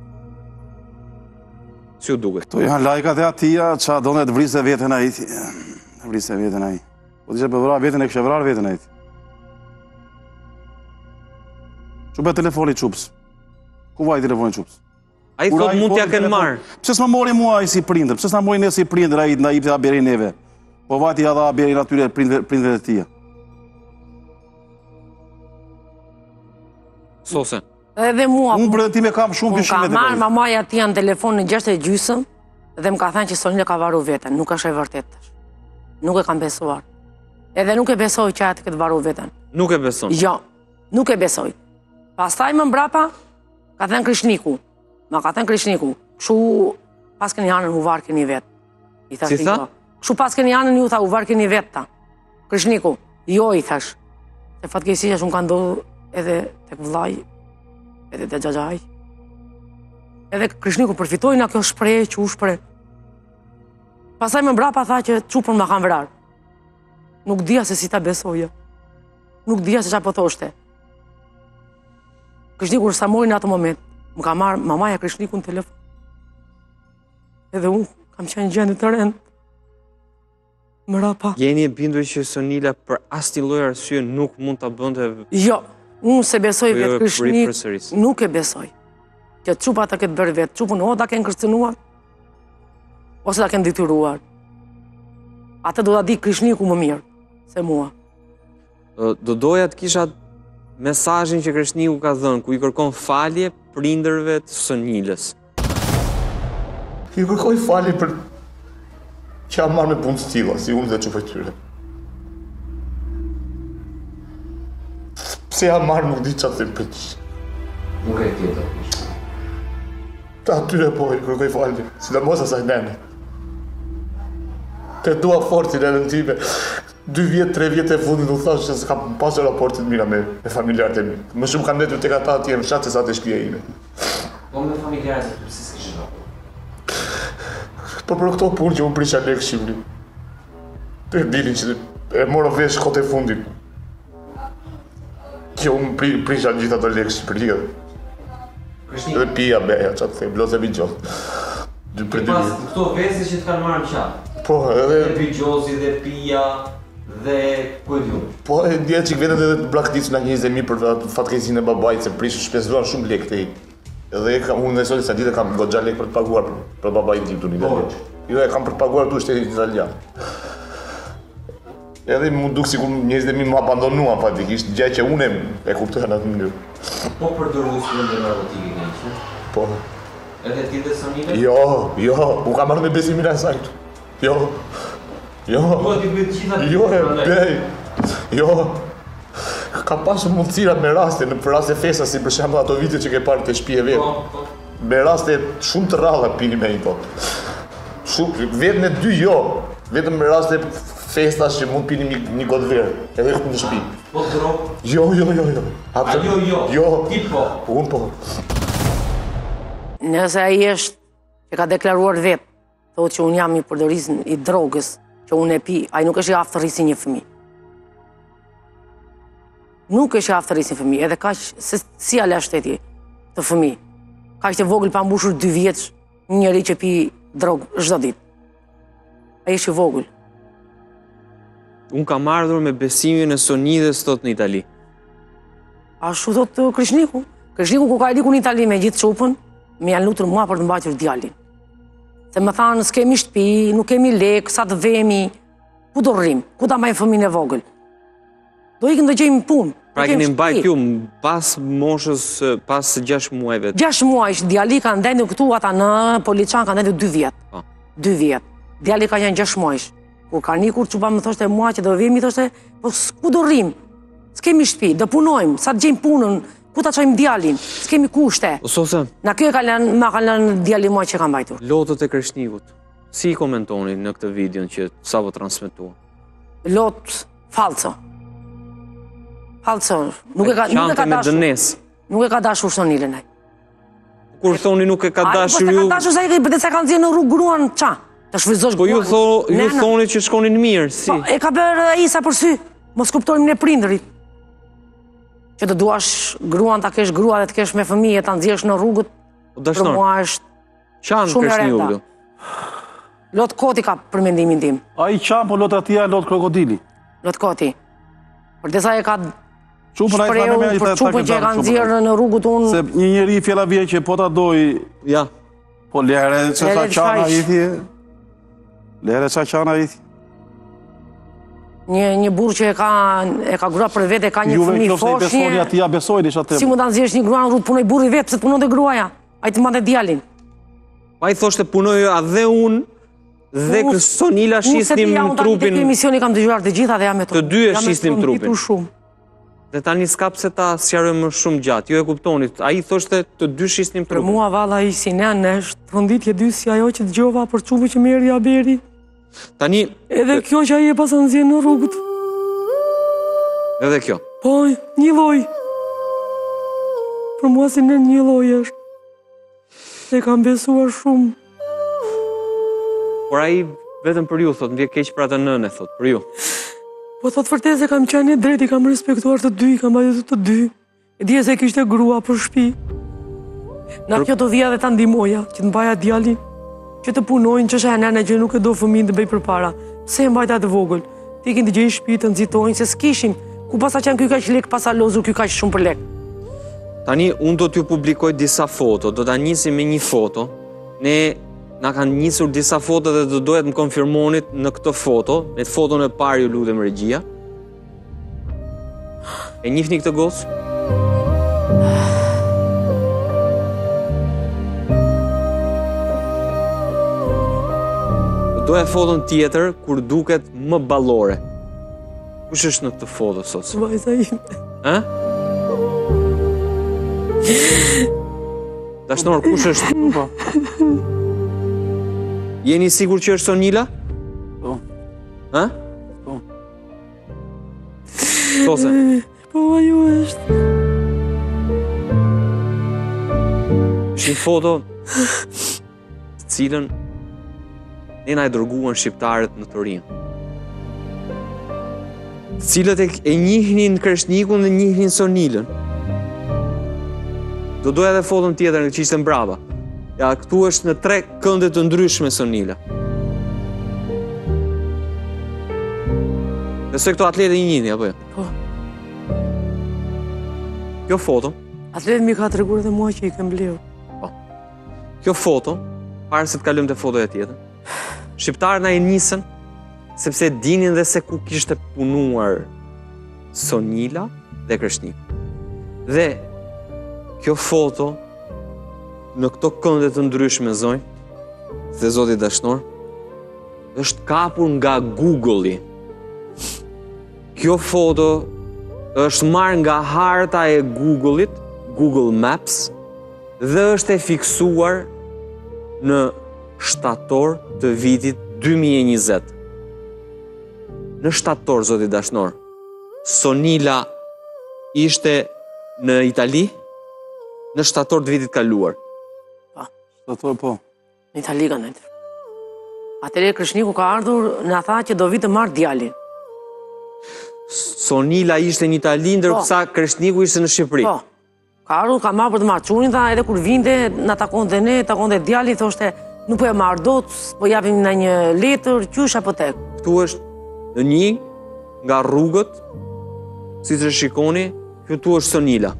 Si u duket? Këto janë lajkat e atia që donte të vriste veten ai. Vriste veten ai. Po t'ishe për vrar veten e kështë vrar veten ai. Çupe telefoni çups. Ku vaj telefoni çups? Ai thot mund t'ja kenë marrë. Pse s'ma mori mua ai si prindër? Pse s'na mori ne si prindër ai na jepte haberin neve? Po vati ja dha haberin atyre prindërve të tij. Sose. Edhe mua. Unë për ti me kam shumë dyshime. Ka marrë mamaja ati në telefon në 6:30 dhe më ka thënë që Sonila ka varu veten, nuk është e vërtetë. Nuk e kam besuar. Edhe nuk e besoj që atë këtë varu veten. Nuk e beson? Jo, nuk e besoj. Pastaj më mbrapa, ka thënë Krishniku. Ma ka thënë Krishniku, kështu pas keni anën u varë keni vetë. Si tha? Kështu pas keni anën ju tha u varë keni vetë ta. Krishniku, jo i thash. Se fatkeqësisht shumë ka ndodhur edhe tek vllai, edhe te xhaxhai. Edhe Krishniku përfitoi nga kjo shprehje që u shpreh. Pastaj më mbrapa tha që çupën ma kanë vrarë. Nuk dija se si ta besoja. Nuk dija se çfarë po thoshte. Krishniku sa mori në atë moment, më ka marrë mamaja Krishniku në telefon. Edhe unë kam qenë gjendje të rëndë. Mrapa. Jeni e bindur që Sonila për asnjë lloj arsye nuk mund ta bënte? Jo, unë se besoj vetë Krishnik, nuk e besoj. Që çupa ta ketë bërë vetë, çupën o ta kenë kërcënuar, ose ta kenë detyruar. Atë do ta di Krishniku më mirë se mua. Do doja të kisha mesazhin që Krishniku ka dhënë, ku i kërkon falje prindërve të Sonilës. I kërkoj falje për që jam marrë me punë të tilla, si unë dhe çupaj tyre. Pse jam marrë nuk di çfarë të bëj. Nuk e tjetër. Ta atyre po i kërkoj falje, sidomos asaj nene. Te dua fortin e rëndime. 2 vjet, 3 vjet e fundit u thash se s'kam pasur raportet mira me familjarët e mi. Më shumë kam ndetur tek ata atje në fshat se sa te shtëpia ime. Po me familjarët e tu si s'kishin raport? Po për këto punë që unë prisha lekë Shqipëri. Të dini që e morë vesh kote fundit. Që unë prisha gjitha të lekë Shqipëri. Edhe pija beja, që të thejmë, bloze bigjoz. Pas këto vese që të kanë marrë në qatë? Po, edhe... Dhe bigjozi, dhe pija, dhe ku e t'ju? Po, e ndje që vetet edhe të blaktisë nga 20.000 për fatkeqësinë e babait, se prishë shpenzuar shumë lekë të i. Edhe unë dhe sot sa ditë kam goxha lekë për të paguar për babain tim tuni. Jo, e kam për të paguar tu shtetin italian. Edhe më duk sikur njerëzit e mi më abandonuan fatikisht, gjë që unë e kuptoj në atë mënyrë. Po përdorur sfidën narkotike këtu. Po. Edhe ti dhe Sonila? Jo, u kam marrë me besimin e saj këtu. Jo. Po ti bëj gjitha. Jo, e bej. Jo. Ka pasur mundësira me raste, në raste festa, si për shembull ato vite që ke parë te shtëpia vet. Po. Me raste shumë të rralla pini me i po. Shumë, vetëm e 2 jo. Vetëm me raste festa që mund pini një gotë verë, edhe këtu në shtëpi. Po drog? Jo. A jo? Jo. Ti po? Unë po. Nëse ai është që ka deklaruar vetë, thotë që unë jam i përdoris i drogës, që unë e pi, ai nuk është i aftë të rrisi një fëmijë. nuk e shaftë të rrisin fëmijë, edhe kaq se si ala shteti të fëmijë. Kaq të vogël pa mbushur 2 vjeç, një njeri që pi drogë çdo ditë. Ai është i vogël. Unë kam ardhur me besimin e Sonidhes thot në Itali. Ashtu thot Krishniku. Krishniku ku ka liku në Itali me gjithë çupën, më janë lutur mua për të mbajtur djalin. Se më thanë, s'kemi shtëpi, nuk kemi lek, sa të vemi, ku do rrim, ku ta mbajmë fëmijën e vogël. Do ikim të gjejmë punë. Pra keni mbajt ju pas moshës, pas 6 muajve. 6 muaj, djali ka ndendur këtu ata në Poliçan ka ndendur 2 vjet. 2 vjet. Djali ka qenë 6 muaj. Kur ka nikur çupa më thoshte mua që do vemi, thoshte, po ku do rrim? S'kemi shtëpi, do punojmë, sa të gjejmë punën, ku ta çojmë djalin? S'kemi kushte. Ose na kjo ma ka lënë djali mua që ka mbajtur. Lotët e Krishnikut. Si i komentoni në këtë videon që sapo transmetuar? Lot falso. Falso. Nuk e ka dashur. Nuk e ka dashur Sonilën ai. Kur thoni nuk e ka dashur ju. Po ka dashur sa i bëhet se kanë nxjerrë në rrugë gruan ça? Të shfryzosh gruan. Po ju thoni që shkonin mirë, si? Po e ka bërë ai sa për sy. Mos kuptojmë ne prindërit. Që të duash gruan ta kesh grua dhe të kesh me fëmijë ta nxjerrësh në rrugët. Për mua është qanë Krishniku këtu. Lot koti ka për mendimin tim. Ai qanë, po lot atia lot krokodili. Lot koti. Për desa e ka shprehur për çupën që e ka nxjerrë në rrugët unë. Se një njeri fjala vjen që po ta doj. Ja. Po lere që sa qana i thje. Lere që qana i thje. Një burr që e ka grua për vete, ka një fëmijë foshnje. Juve besoni besojni çatë. Si mund ta nxjerrësh një grua në rrugë punoj burri vet, pse të punonte gruaja? Ai të mande djalin. Ai thoshte punoj edhe unë dhe Sonila shisnim trupin. Në emisioni kam dëgjuar të gjitha dhe jam me të dy e shisnim trupin. Shumë. Dhe tani s'ka pse ta sqarojmë më shumë gjatë. Ju e kuptoni, ai thoshte të dy shisnim trupin. Për mua valla ai si nen është funditje dy si ajo që dëgjova për çupën që merri Aberi. Tani edhe kjo që ai e pas nxjerr në rrugët. Edhe kjo. Po, një lloj. Për mua si nen një lloj është. Se kam besuar shumë. Por ai vetëm për ju thot, m'vjen keq për atë nënë thot, për ju. Po thot vërtet se kam qenë drejt, i kam respektuar të dy, kam bajtur të dy. E dija se kishte grua për shtëpi. Na kjo do vija dhe ta ndihmoja, që të mbaja djalin, që të punojnë, që është e nëna që nuk e do fëmijën të bëj përpara. Pse e mbajta të vogël? Ti ikin të gjejnë shtëpi të nxitojnë se s'kishim. Ku pasa qenë ky kaq lek, pasa lozur ky kaq shumë për lek. Tani unë do t'ju publikoj disa foto, do ta nisim me një foto. Ne na kanë nisur disa foto dhe do dohet më konfirmonit në këtë foto, me foton e parë ju lutem regjia. E njihni këtë gocë? Do dohet foton tjetër kur duket më ballore. Kush është në këtë foto sot? Vajza ime. Ë? Dashnor, kush është? Po. Jeni sigur që është Sonila? Po. Ha? Po. Those. Po, ajo është. Është një foto cilën ne na e dërguan shqiptarët në Turinë. Cilët e njihnin Krishnikun dhe njihnin Sonilën. Do doja edhe foton tjetër që ishte mbrapa. Ja, këtu është në 3 kënde të ndryshme Sonila. Nëse këto atletë i njihni, apo jo? Po. Kjo foto... Atletë mi ka treguar edhe mua që i kem bleu. Po. Kjo foto, parë se të kalojmë te fotoja tjetër, shqiptarët na e nisën sepse dinin dhe se ku kishte punuar Sonila dhe Krishniku. Dhe kjo foto në këto kënde të ndryshme zonjë, dhe zoti dashnor, është kapur nga Google-i. Kjo foto është marrë nga harta e Google-it, Google Maps, dhe është e fiksuar në shtator të vitit 2020. Në shtator, zoti dashnor, Sonila ishte në Itali, në shtator të vitit kaluar. Po. Në Itali ka ndër. Atëre Krishniku ka ardhur, na tha që do vi të marr djalin. Sonila ishte në Itali, ndërsa Kreshniku ishte në Shqipëri. Po. Ka ardhur, ka marrë për të marrë qunin, edhe kur vinte, na takonte ne, takonte djali, thoshte, nuk po e marrë dot, po japim në një letër, qysh apo tek. Këtu është në një nga rrugët, si që shikoni, këtu është Sonila.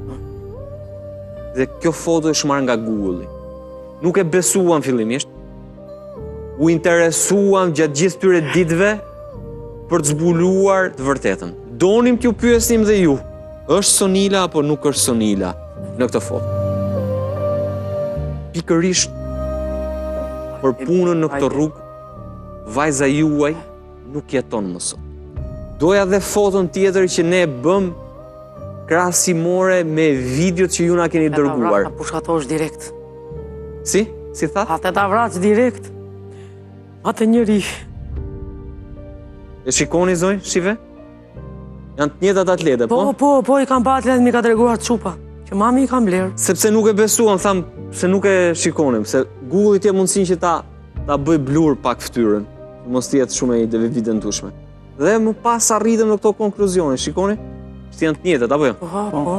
Dhe kjo foto është marrë nga Google-i. Nuk e besuam fillimisht, u interesuam gjatë gjithë tyre ditëve për të zbuluar të vërtetën. Donim t'ju pyesim dhe ju, është Sonila apo nuk është Sonila në këtë foto. Pikërisht për punën në këtë rrugë, vajza juaj nuk jeton më sot. Doja dhe foton tjetër që ne bëm krahasimore me videot që ju na keni dërguar. Ta pushkatosh direkt. Si? Si tha? Atë ta vraq direkt. Atë njëri. E shikoni zonjë, shive? Janë të njëjtat atlete, po? Po, i kam pa atletet mi ka treguar çupa, që mami i kam blerë. Sepse nuk e besuam, tham, se nuk e shikonim, se Google i tje mundësin që ta bëj blur pak fytyrën, mos tjetë shumë e evidentueshme. Dhe më pas arritëm në këto konkluzione, shikoni? Që janë të njëjtat, apo jo? Po.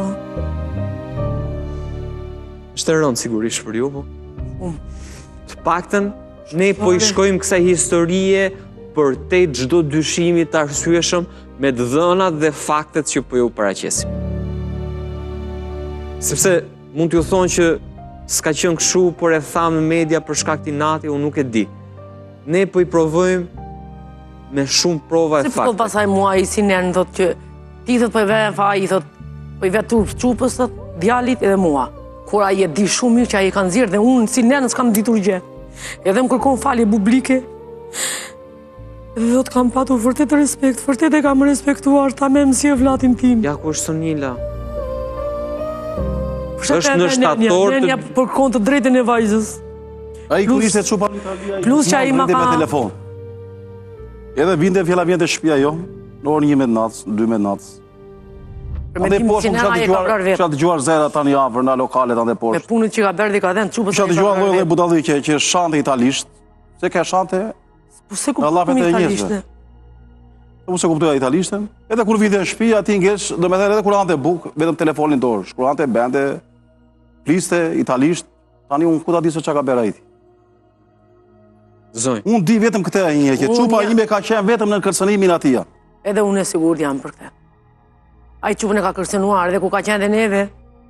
Është e rëndë sigurisht për ju, po? Të paktën, ne po i shkojmë kësaj historie për te çdo dyshimi të arsyeshëm me dhënat dhe faktet që po ju paraqesim. Sepse mund t'ju thonë që s'ka qenë kështu, por e thamë në media për shkak të nati, unë nuk e di. Ne po i provojmë me shumë prova e fakte. Si po pasaj mua i sinen, thot që ti thot po i vjen faj, i thot po i vet turp çupës, thot djalit edhe mua. Kur ai e di shumë mirë që ai e ka nxjerrë dhe unë sinen s'kam ditur gjë. Edhe më kërkon falje publike. Dhe do të kam patur vërtet respekt, vërtet e kam respektuar, ta me mësi e vlatin tim. Ja, ku është Sonila? Është në shtator të... Për kontë të drejtën e vajzës. A i kur ishte çupa në Italia, plus që a i ma ka... me telefon. Edhe vinte fjalla vjen të shtëpia jo, në orë 11 natës, 12 natës. Ande poshtë kisha dëgjuar zera tani afër në lokalet ande poshtë. Me punët që ka bërë dhe ka dhenë çupës. Kisha dëgjuar lloj budalli që shante italisht, se ka shante. Po se kuptoj italishte. Po se kuptoj italishten. Edhe kur vinte në shtëpi aty ngesh, domethënë edhe kur hante buk, vetëm telefonin dorë, shkruante bende, fliste italisht. Tani unë ku ta di se çka ka bërë ai. Zonj. Unë di vetëm këtë një që çupa ime ka qenë vetëm në kërcënimin atij. Edhe unë e sigurt jam për këtë. Ai çupën e ka kërcënuar edhe ku ka qenë dhe neve.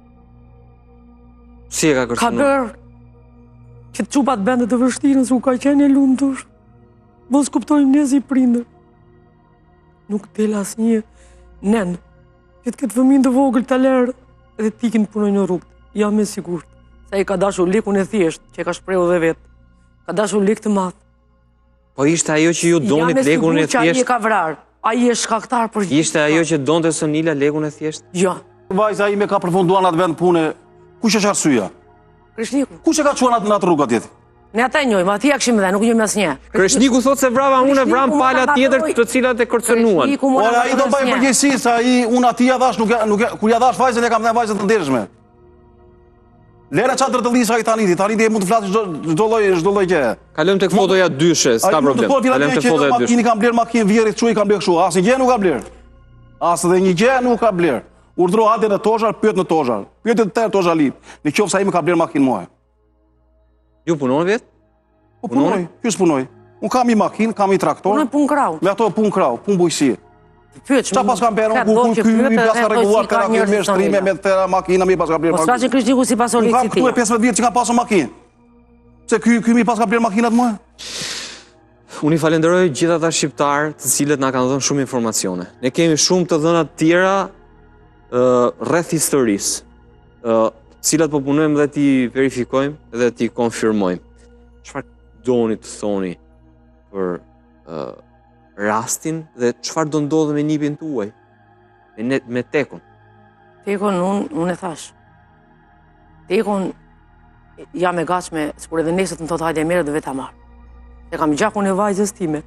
Si e ka kërcënuar? Ka bërë që çupat bende të vështirën se ku ka qenë e lumtur. Mos kuptojmë ne si prindër. Nuk del asnjë nen. Këtë fëmijë të vogël të lërë edhe tikin punojnë në rrugë. Jam e sigurt. Se ai ka dashur lekun e thjesht, që e ka shprehur dhe vet. Ka dashur lek të madh. Po ishte ajo që ju donit lekun e thjesht? Jam e sigurt që ai e ka vrarë. Ai është shkaktar për gjithë. Ishte ajo që donte Sonila lekun e thjesht? Jo. Vajza ime ka përfunduar në atë vend pune. Kush është arsyeja? Kreshniku. Kush e ka çuar në atë rrugë atje? Ne ata e njohim, aty ja kishim dhe, nuk njohim asnjë. Kreshniku thot se vrava unë, vram pala tjetër të cilat e kërcënuan. Ora ai do bëj përgjegjësi se ai unë aty ja dhash, nuk kur ja dhash vajzën e kam dhënë vajzën të ndershme. Lera çfarë dërtëllisa ai tani e mund të flasë çdo lloj gjë. Kalojmë tek fotoja dyshe, s'ka problem. Kalojmë tek fotoja dyshe. Makini kam bler makinë vjerrit, çu i kam bler kështu, asnjë gjë nuk ka bler. As edhe një gjë nuk ka bler. Urdhro hate në Tozhar, pyet në Tozhar. Pyet të tërë Tozhalit. Në qoftë se ai më ka bler makinë mua. Ju punoni vetë? Po punoj, ju s'punoj. Unë kam i makinë, kam i traktor. Unë punë krau. Me ato punë krau, punë bujqësie. Pyet çfarë pas kam bërë, unë ky mi pas ka rregulluar karakterin me shtrime me tëra makina mi pas ka bler. Po s'ka që Kreshniku si pasori si ti. Unë kam 15 vjet që kam pasur makinë. Se ky mi pas ka bler makinat mua. Unë i falenderoj gjithë ata shqiptarë të cilët na kanë dhënë shumë informacione. Ne kemi shumë të dhëna të tjera rreth historisë, cilat po punojmë dhe ti verifikojmë dhe ti konfirmojmë. Çfarë doni të thoni për rastin dhe çfarë do ndodhë me nipin tuaj, me Tekun? Tekun unë e thash. Tekun jam e gatshme, sikur edhe nesër të më thotë hajde merre dhe vetë ta marr. Se kam gjakun e vajzës time.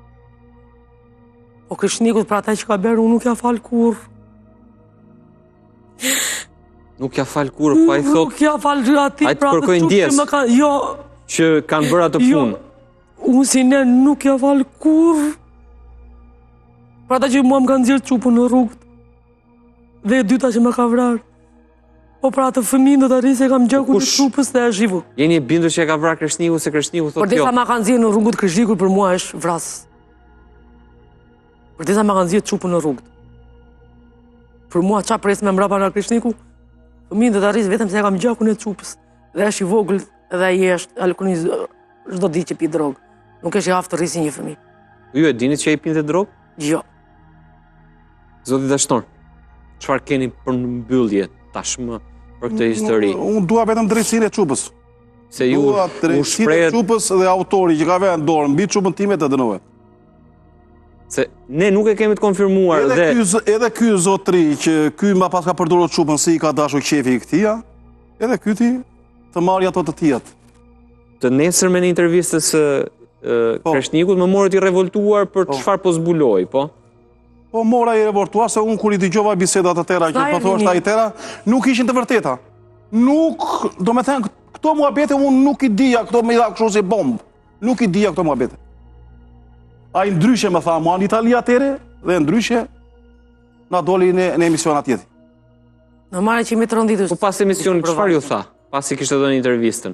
Po Kreshnikut për ata që ka bërë, unë nuk ja fal kurrë. Nuk ja fal kurrë, pa i thot. Nuk ja fal atij pra të ndjes. Jo, që kanë bërë atë punë. Unë si ne nuk ja fal kurrë. Pra ata që mua më kanë nxjerrë çupën në rrugë. Dhe e dyta që më ka vrarë. Po pra atë fëmijën do ta rri se kam gjakun e çupës dhe e shivu. Jeni e bindur që e ka vrarë Kreshniku se Kreshniku thotë jo? Përdesa ma kanë nxjerrë në rrugët Kreshnikut për mua është vras. Përdesa ma kanë nxjerrë çupën në rrugët. Për mua qa pres me mbrapa nga Kreshniku, fëmijën do ta rri vetëm se e kam gjakun e çupës. Dhe është i vogël dhe ai është alkooliz çdo ditë që pi drogë. Nuk është i aftë të rrisi një fëmijë. Ju e dini që ai pinte drogë? Jo. Zoti Dashnor, çfarë keni për mbyllje tashmë për këtë histori? Unë dua vetëm drejtsinë e çupës. Se ju Dua drejtsinë e çupës dhe autori që ka vënë dorë mbi çupën time të dënohet. Se ne nuk e kemi të konfirmuar dhe... Edhe ky zotri që ky ma pas ka përdorur çupën si i ka dashur qefi i këtia, edhe ky ti të marrë ato të tijat. Të nesërme në intervistës Kreshnikut më morët i revoltuar për çfarë po zbuloj, po? Po mora i revoltuar se unë kur i dëgjova bisedat të tëra që po thoshta ai tëra, nuk ishin të vërteta. Nuk, do me thënë, këto muhabete unë nuk i dija, këto me i dha kështu si bombë. Nuk i dija këto muhabete. Ai ndryshe më tha mua në Itali atere dhe ndryshe na doli në emision atjeti. Normale që me tronditur. Po pas emisionit çfarë ju tha? Pasi kishte dhënë intervistën.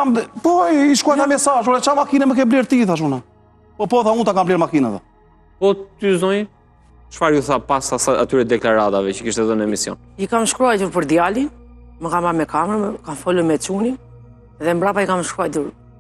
I shkuajta mesazh, ore çfarë makine më ke bler ti thash unë. Po tha unë ta kam bler makinën tha. Po ty zonjë, çfarë ju tha pas atyre deklaratave që kishte dhënë në emision? I kam shkruar për djalin, më kam marrë me kamerën, kam folur me çunin dhe mbrapa i kam shkruar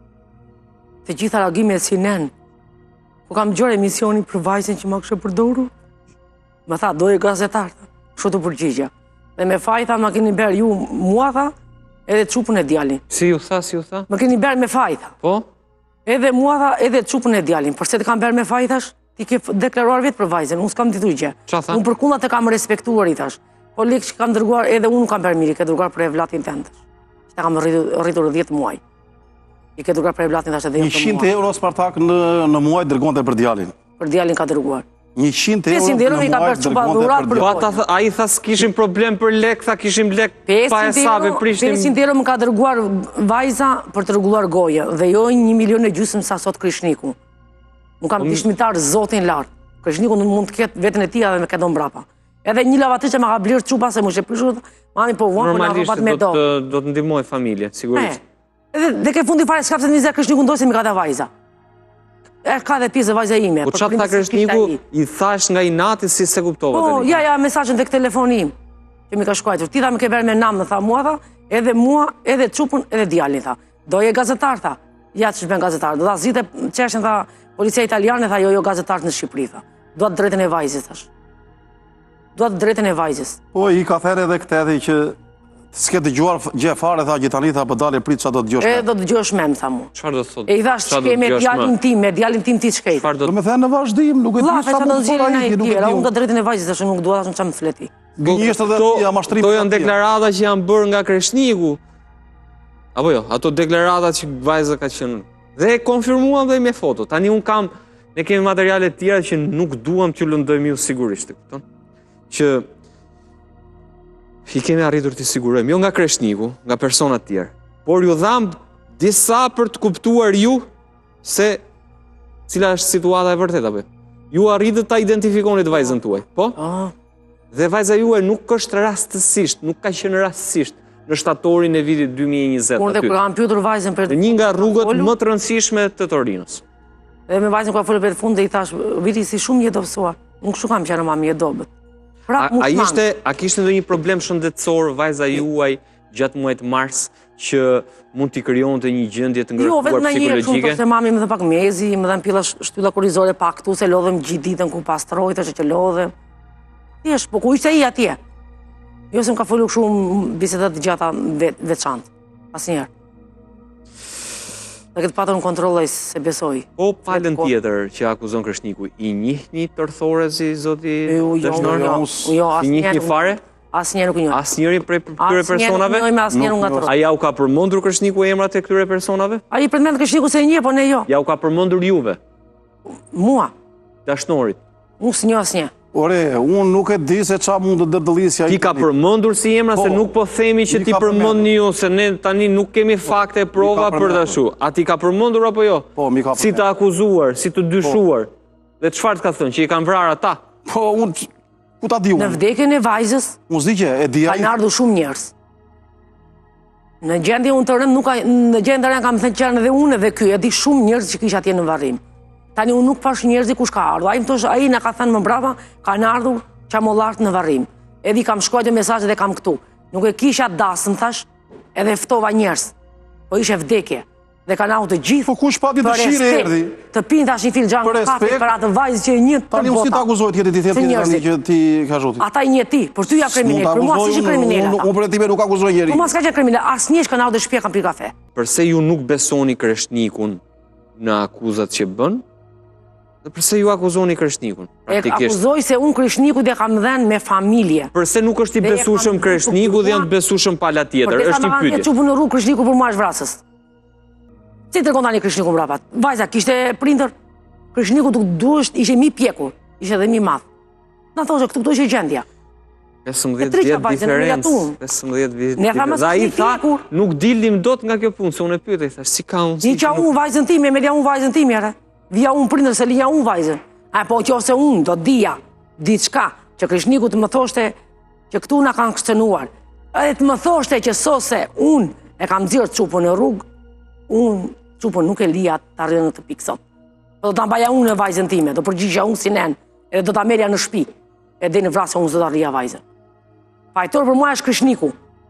të gjitha reagimet si nen. Po kam dëgjuar emisionin për vajzën që më kishte përdorur. Më tha, doje gazetar, kështu të përgjigja. Dhe me faj tha, ma keni berë ju mua tha, edhe çupën e djalin. Si ju tha? Më keni berë me faj tha. Po? Edhe mua tha, edhe çupën e djalin. Përse të kam berë me faj thash, ti ke deklaruar vetë për vajzën, unë s'kam ditur gjë. Unë për kundrat e kam respektuar i thash. Po lekë që kam dërguar, edhe unë kam berë mirë, i ke dërguar për evlatin tënd. Që ta kam rritur 10 muaj. I ke dërguar për evlatin thash edhe 100 euro Spartak në muaj dërgonte për djalin. Për djalin ka dërguar. 100 euro në muaj dërgonte për djalin. Ai tha s'kishim problem për lek, tha kishim lek pa e sape prishtim. 500 euro më ka dërguar vajza për të rregulluar gojën dhe jo 1,5 milion sa sot Kreshniku. Nuk kam dishmitar zotin lart. Kreshniku mund të ketë veten e tij edhe me këtë mbrapa. Edhe një lavatriçe më ka bler çupa se më she prishur, mami po vuan na rrobat me do. Do të ndihmoj familje, sigurisht. Edhe ke fundi fare s'ka pse nizë Kreshniku ndosi me këtë vajza. E ka dhe pjesë vajza ime. Po çfarë tha Kreshniku? I thash nga inati si se kuptova tani. Po, ja mesazhin tek telefoni im. Që më ka shkruar. Ti tha më ke bërë me nam, tha mua tha, edhe çupën, edhe djalin tha. Doje gazetar tha. Ja ç'bën gazetar. Do ta zgjidhe çeshin tha policia italiane tha jo gazetar në Shqipëri tha. Dua të drejtën e vajzës thash. Dua të drejtën e vajzës. Po i ka thënë edhe këtë edhe që s'ke dëgjuar gjë fare tha gjithani tha po dalë prit çfarë do dëgjosh. Do dëgjosh më tha mua. Çfarë do thotë? E i thash ç'ke me djalin tim ti ç'ke. Do të thënë në vazhdim, nuk e di sa do të zgjidhë ai, nuk e di. Unë do drejtën e vajzës tash nuk dua tash çam fleti. Këto janë deklarata që janë bërë nga Kreshniku. Apo jo, ato deklarata që vajza ka qenë. Dhe e konfirmuam dhe me foto. Tani ne kemi materiale të tjera që nuk duam t'ju lëndojmë ju sigurisht, kupton? Që i kemi arritur t'i sigurojmë, jo nga Kreshniku, nga persona të tjerë, por ju dham disa për të kuptuar ju se cila është situata e vërtet apo. Ju arritët ta identifikonit vajzën tuaj, po? Dhe vajza juaj nuk është rastësisht, nuk ka qenë rastësisht në shtatorin e vitit 2020. Por dhe kur kam pyetur vajzën për një nga rrugët më të rëndësishme të Torinës. Dhe me vajzën ka folur për fund dhe i thash, viti si shumë jetofsuar, nuk shu kam qenë mami e dobët. A kishte ndonjë problem shëndetësor vajza juaj gjatë muajit mars që mund t'i krijonte një gjendje të ngërkuar psikologjike? Jo, vetëm mami më dha pak mezi, më dha pilla shtylla korrizore pak këtu se lodhem gjithë ditën ku pastroj, tash që lodhem. Thjesht, po ku ishte ai atje? Jo se më ka folur shumë biseda të gjata veçantë, asnjëherë. Dhe këtë patën në kontrolloj se besoj. Po palën tjetër që akuzon Kreshniku, i njihni tërthorezi, zoti Dashnor? Jo, i njihni fare? Asnjëherë nuk i njoh. Asnjëri prej këtyre personave? A ja u ka përmendur Kreshniku emrat e këtyre personave? Ai përmend Kreshniku se e njeh, po ne jo. Ja u ka përmendur juve? Mua? Dashnorit? Unë s'njoh asnjë. Ore, unë nuk e di se qa mund të dërdëlisja. Ti ka përmendur si emra se nuk po themi që ti përmend një, se ne tani nuk kemi fakte e prova për dashu. A ti ka përmendur apo jo? Po, mi ka përmendur. Si të akuzuar, si të dyshuar. Dhe çfarë të ka thënë, që i kanë vrarë ata? Po, unë, ku ta di unë? Në vdekjen e vajzës, Unë zdi që e dija... kanë ardhur shumë njerëz. Në gjendje unë të rënd, në gjendje të rënd kam thënë qenë edhe unë edhe ky, e di shumë njerëz që kisha atje në varrim. Tani unë nuk pash njerëzi kush ka ardhur. Ai na ka thënë më brava, kanë ardhur çamollart në varrim. Edhe kam shkruar mesazhet dhe kam këtu. Nuk e kisha dasëm thash, edhe ftova njerëz. Po ishte vdekje. Dhe kanë ardhur të gjithë. Po kush pati dëshirë erdhi? Të pinë tash një filxhan kafe për atë vajzë që e njeh të Tani unë si ta akuzoj ti ti thënë tani që ti ka zhoti. Ata i njeh ti, për ty ja kriminal, për mua si kriminal. Unë për ti nuk akuzoj njeri. Po mos ka qenë kriminal, asnjësh kanë ardhur në shtëpi kanë pirë kafe. Përse ju nuk besoni Kreshnikun në akuzat që bën? Dhe përse ju akuzoni Kreshnikun? E akuzoj se unë Kreshnikut e kam dhënë me familje. Përse nuk është i besueshëm Kreshniku dhe janë të besueshëm pala tjetër? Është një pyetje. Çu në rrugë Kreshniku për mua është vrasës. Si tregon tani Kreshniku mbrapa? Vajza kishte prindër. Kreshniku duhet ishte mi pjekur, ishte edhe mi madh. Na thoshte këtu ishte gjendja. 15 vjet diferencë. 15 vjet. Dhe ai tha, nuk dilnim dot nga kjo punë, se unë e pyetej, thash, si ka unë? Niqa unë vajzën time, me lia unë vajzën time, ere. Vija unë prindër se lija unë vajzën. A po qofse unë do dija diçka që Kreshniku të më thoshte që këtu na kanë kështenuar. Edhe të më thoshte që sose unë e kam nxjerr çupën në rrugë, unë çupën nuk e lija ta rrë në të pikë sot. Do ta mbaja unë vajzën time, do përgjigja unë si nen, edhe do ta merja në shtëpi. E deri në vrasje unë do ta rrija vajzën. Fajtor për mua është Kreshniku.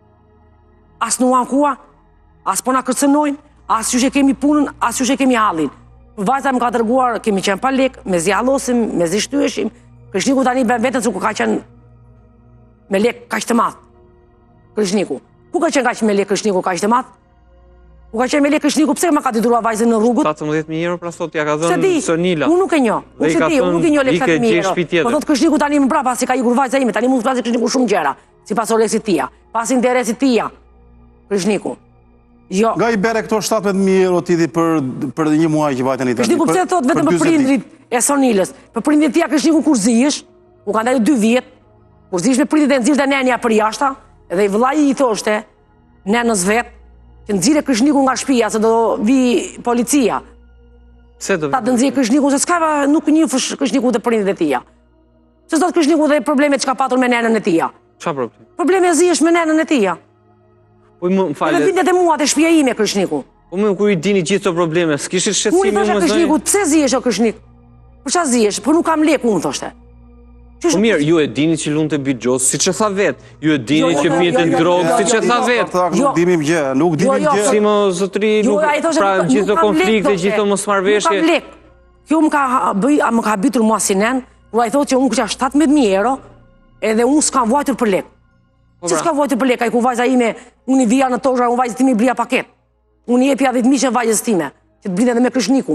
As nuk ankua, as po na kërcënojnë, as që kemi punën, as që kemi hallin. Vajza më ka dërguar, kemi qenë pa lek, me zjallosim, me zishtyeshim. Kreshniku tani bën vetën se ku ka qenë me lek kaq të madh. Kreshniku. Ku ka qenë kaq me lek Kreshniku kaq të madh? Ku ka qenë me lek Kreshniku, pse më ka ditruar vajzën në rrugët? 17.000 euro pra sot ja ka dhënë Sonila. Unë nuk e njoh. Unë se di, unë nuk e njoh lek 17.000 euro. Po thot Kreshniku tani më brapa si ka ikur vajza ime, tani mund të flasë Kreshniku shumë gjëra, sipas Oleksit tia, pas interesit tia. Kreshniku. Jo. Nga i bere këto 17.000 euro ti për një muaj që vajten i tani. Kreshniku pse thot vetëm për prindrit e Sonilës. Për prindrit tia Kreshniku kur zihesh, u ka ndajë 2 vjet, kur zihesh me prindrit e nxirrte nenja për jashta, edhe i vllai i thoshte nenës vet që nxirre Kreshniku nga shtëpia se do vi policia. Pse do? Ta nxirre Kreshniku se s'ka nuk njihësh Kreshniku te prindrit e tija. Se sot Kreshniku dhe problemet që ka patur me nenën e tija. Çfarë problem? Probleme zihesh me nenën e tija. Po më falë. Edhe vindet e mua te shtëpia ime Kreshniku. Po më kur i dini gjithë këto probleme, s'kishit shqetësim më zonë. Unë Kreshniku, pse zihesh o Kreshnik? Për çfarë zihesh? Po nuk kam lek unë thoshte. Po mirë, ju e dini që lunte bixhos, siç e tha vet. Ju e dini që pinte drogë, siç e tha vet. Nuk dimim gjë, nuk dimim gjë. Si më zotri, nuk pra gjithë konflikte, gjithë mosmarrveshje. Nuk kam lek. Kjo më ka habitur mua si nen, kur ai thotë që unë kisha 17.000 euro, edhe unë s'kam vuajtur për lek. Si s'ka vuajtur për lek, ai ku vajza ime, unë i vija në tozhar, unë vajzës time i blija paket. Unë i jepja 10 mijë vajzës time, që të blinte edhe me Kreshnikun.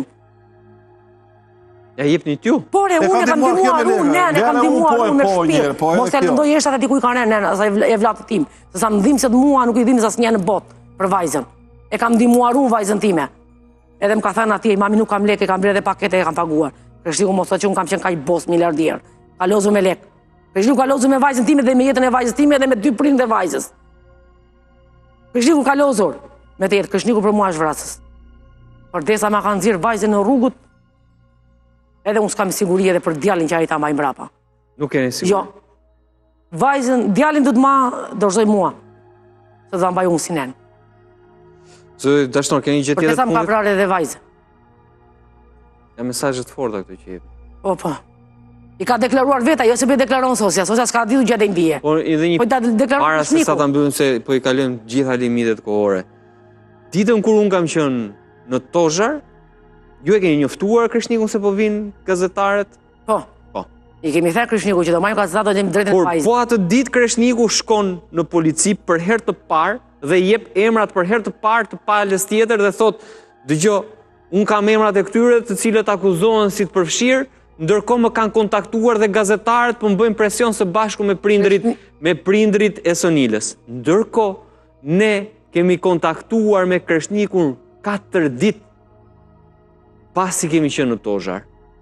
Ja jepni t'ju? Pore, unë e kam ndihmuar unë, nene, kam ndihmuar unë me shtëpi. Mos e lëndoj jeshtë atë ku i ka nene, sa e vlatë tim. Se sa më dhimë se të mua, nuk i dhimë se asnjë në botë për vajzën. E kam ndihmuar unë vajzën time. Edhe më ka thënë atje, mami nuk kam lek, e kam blerë dhe pakete, e kam paguar. Kreshniku mos thotë që unë kam qenë kaq bos miliardier. Ka lozu me lek. Kreshniku ka lozu me vajzën time dhe me jetën e vajzës time dhe me 2 prindë e vajzës. Kreshniku ka lozur me të jetë. Kreshniku për mua është vrasës. Përdesa ma kanë nxjerr vajzën në rrugët, edhe unë s'kam siguri edhe për djalin që ai ta mbaj mbrapa. Nuk keni siguri? Jo. Vajzën, djalin do të ma dorëzoj mua. Se do ta mbaj unë si nen. Zë dashur, keni gjë tjetër? Përdesa më ka vrarë edhe vajzën. Ja mesazhe të forta këto që jep. Po. I ka deklaruar vetë, jo se be deklaron sosja s'ka ditur gjë të bie. Po edhe një para se sa ta mbyllim se po i kalojmë gjitha limitet kohore. Ditën kur unë kam qenë në Tozhar, ju e keni njoftuar Kreshnikun se po vinë gazetarët? Po. I kemi thënë Kreshniku që do marrim gazetarët do jemi drejtën e vajzës. Po atë ditë Kreshniku shkon në polici për herë të parë dhe jep emrat për herë të parë të palës tjetër dhe thot, dëgjoj, unë kam emrat e këtyre të cilët akuzohen si të përfshirë, ndërkohë më kanë kontaktuar dhe gazetarët për më bëjmë presion së bashku me prindrit e Sonilës. Ndërkohë, ne kemi kontaktuar me Kreshnikun 4 ditë pasi kemi qenë në Tozhar.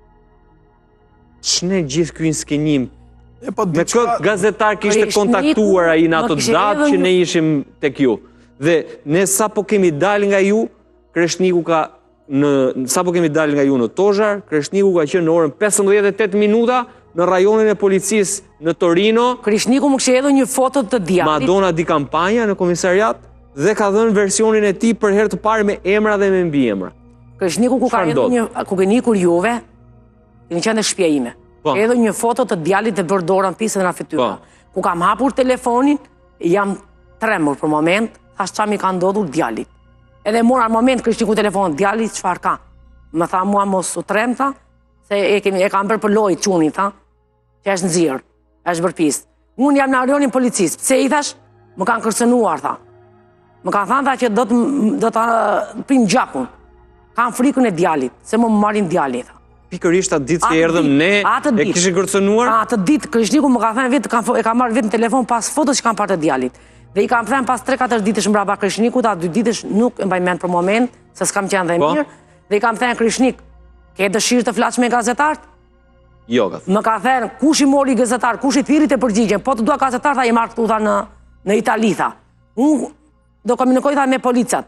Ç'ne gjithë ky skenim? Me këtë gazetar kishte kontaktuar ai në ato datë që ne ishim tek ju. Dhe ne sapo kemi dalë nga ju, Kreshniku ka sapo kemi dalë nga ju në Tozhar, Kreshniku ka qenë në orën 15:08 minuta në rajonin e policisë në Torino. Krishniku më kishte hedhur një foto të djalit. Madonna di kampanja në komisariat dhe ka dhënë versionin e tij për herë të parë me emra dhe me mbiemra. Krishniku ku ka hedhur ku keni ikur juve, keni qenë në shtëpia ime. Edhe një foto të djalit dhe bërë dorën pisën nga fytyra. Ku kam hapur telefonin, jam tremur për moment, thash qa mi ka ndodhur djalit. Edhe mora në moment Krishniku telefonin, djalit çfarë ka? Më tha mua mos u trem, tha, se e kam bërë për lojë çuni, tha, që është nxirr, është bërë pisë. Unë jam në rajonin policisë, pse i thash? Më kanë kërcënuar, tha. Më kanë thënë tha që do ta prim gjakun. Kanë frikën e djalit, se më marrin djalit, tha. Pikërisht atë ditë që erdhëm ne e kishin kërcënuar? Atë ditë Krishniku më ka thënë vetë e ka marrë vetë në telefon pas fotos që kanë parë të djalit. Dhe i kam thënë pas 3-4 ditësh mbrapa Krishnikut, atë 2 ditësh nuk e mbaj mend për moment, se s'kam qenë dhe mirë. Dhe i kam thënë Krishnik, ke dëshirë të flasësh me gazetarët? Jo, ka thënë. Më ka thënë, kush i mori gazetar, kush i thirrit e përgjigjen, po të dua gazetar, tha i marr këtu tha në Itali, tha. Unë do komunikoj tha me policat.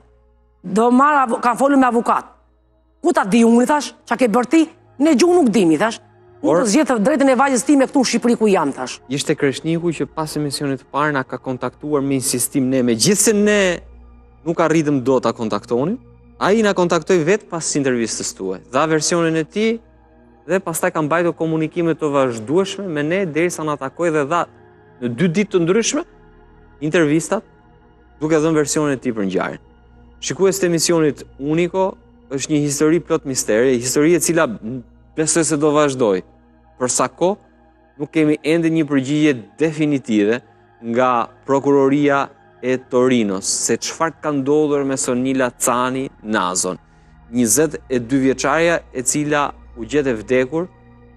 Kam folur me avokat. Ku ta di unë, thash, çka ke bërë ti? Ne gjuhë nuk dimi, thash. Unë të zgjedh drejtën e vajzës time këtu në Shqipëri ku jam, thash. Ishte Krishniku që pas emisionit të parë na ka kontaktuar me insistim ne, megjithëse ne nuk arritëm dot ta kontaktonim. Ai na kontaktoi vetë pas intervistës tuaj. Dha versionin e tij dhe pastaj ka mbajtur komunikime të vazhdueshme me ne derisa na takoi dhe dha në 2 ditë të ndryshme intervistat duke dhënë versionin e tij për ngjarjen. Shikues të emisionit Unico, është një histori plot misteri, histori e cila besoj se do vazhdoj. Për sa kohë nuk kemi ende një përgjigje definitive nga prokuroria e Torinos se çfarë ka ndodhur me Sonila Cani Nazon, 22 vjeçaria e cila u gjet e vdekur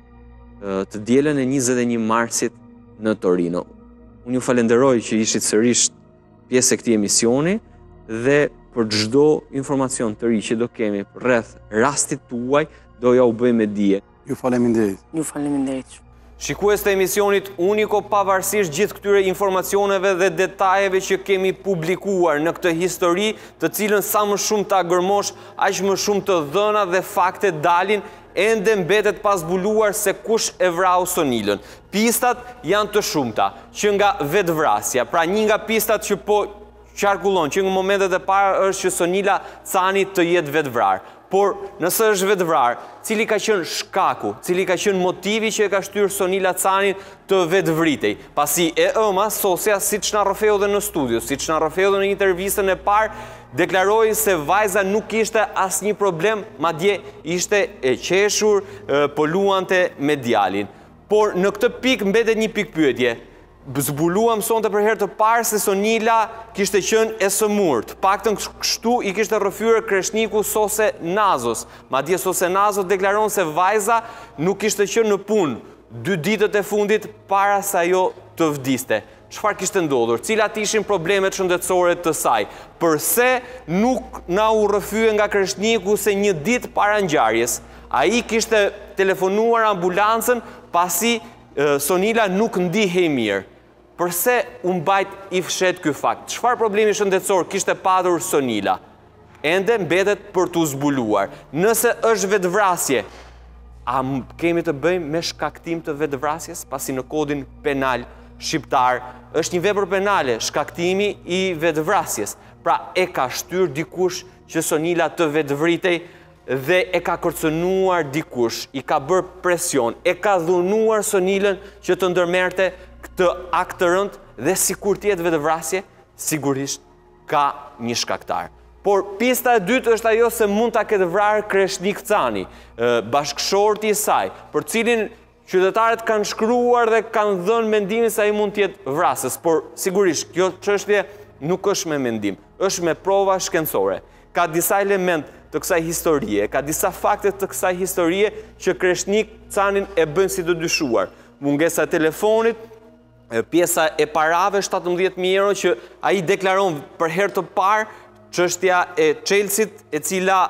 të dielën e 21 marsit në Torino. Unë ju falenderoj që ishit sërish pjesë e këtij emisioni dhe për çdo informacion të ri që do kemi rreth rastit tuaj, do ja u bëjmë dije. Ju faleminderit. Ju faleminderit. Shikues të emisionit Unico, pavarësisht gjithë këtyre informacioneve dhe detajeve që kemi publikuar në këtë histori, të cilën sa më shumë ta gërmosh, aq më shumë të dhëna dhe fakte dalin, ende mbetet pa zbuluar se kush e vrau Sonilën. Pistat janë të shumta, që nga vetvrasja. Pra një nga pistat që po qarkullon, që në momentet e para është që Sonila Cani të jetë vetvrarë. Por nëse është vetvrarë, cili ka qenë shkaku, cili ka qenë motivi që e ka shtyrë Sonila Canin të vetvritej, pasi e ëma sosja, siç na rrëfeu dhe në studio, siç na rrëfeu dhe në intervistën e parë, deklaroi se vajza nuk kishte asnjë problem, madje ishte e qeshur, po luante me djalin. Por në këtë pikë mbetet një pikë pyetje. Zbuluam sonte për herë të parë se Sonila kishte qenë e sëmurt. Paktën kështu i kishte rrëfyer Krishniku Sose Nazos. Madje Sose Nazos deklaron se vajza nuk kishte qenë në punë 2 ditët e fundit para se ajo të vdiste. Çfarë kishte ndodhur? Cilat ishin problemet shëndetësore të saj? Përse nuk na u rrëfye nga Krishniku se një ditë para ngjarjes ai kishte telefonuar ambulancën pasi Sonila nuk ndihej mirë? Përse u mbajt i fshet ky fakt? Çfarë problemi shëndetësor kishte patur Sonila? Ende mbetet për t'u zbuluar. Nëse është vetvrasje, a kemi të bëjmë me shkaktim të vetvrasjes, pasi në kodin penal shqiptar është një vepër penale, shkaktimi i vetvrasjes. Pra e ka shtyr dikush që Sonila të vetvritej dhe e ka kërcënuar dikush, i ka bërë presion, e ka dhunuar Sonilën që të ndërmerte këtë akt të rënd dhe sikur tjetë vetvrasje, sigurisht ka një shkaktar. Por pista e dytë është ajo se mund ta ketë vrarë Krishnik Cani, bashkëshorti i saj, për cilin qytetarët kanë shkruar dhe kanë dhënë mendimin se ai mund të jetë vrasës, por sigurisht kjo çështje nuk është me mendim, është me prova shkencore. Ka disa element të kësaj historie, ka disa fakte të kësaj historie që Krishnik Canin e bën si të dyshuar. Mungesa e telefonit, pjesa e parave 17.000 euro që ai deklaron për herë të parë, çështja e Chelsea-t i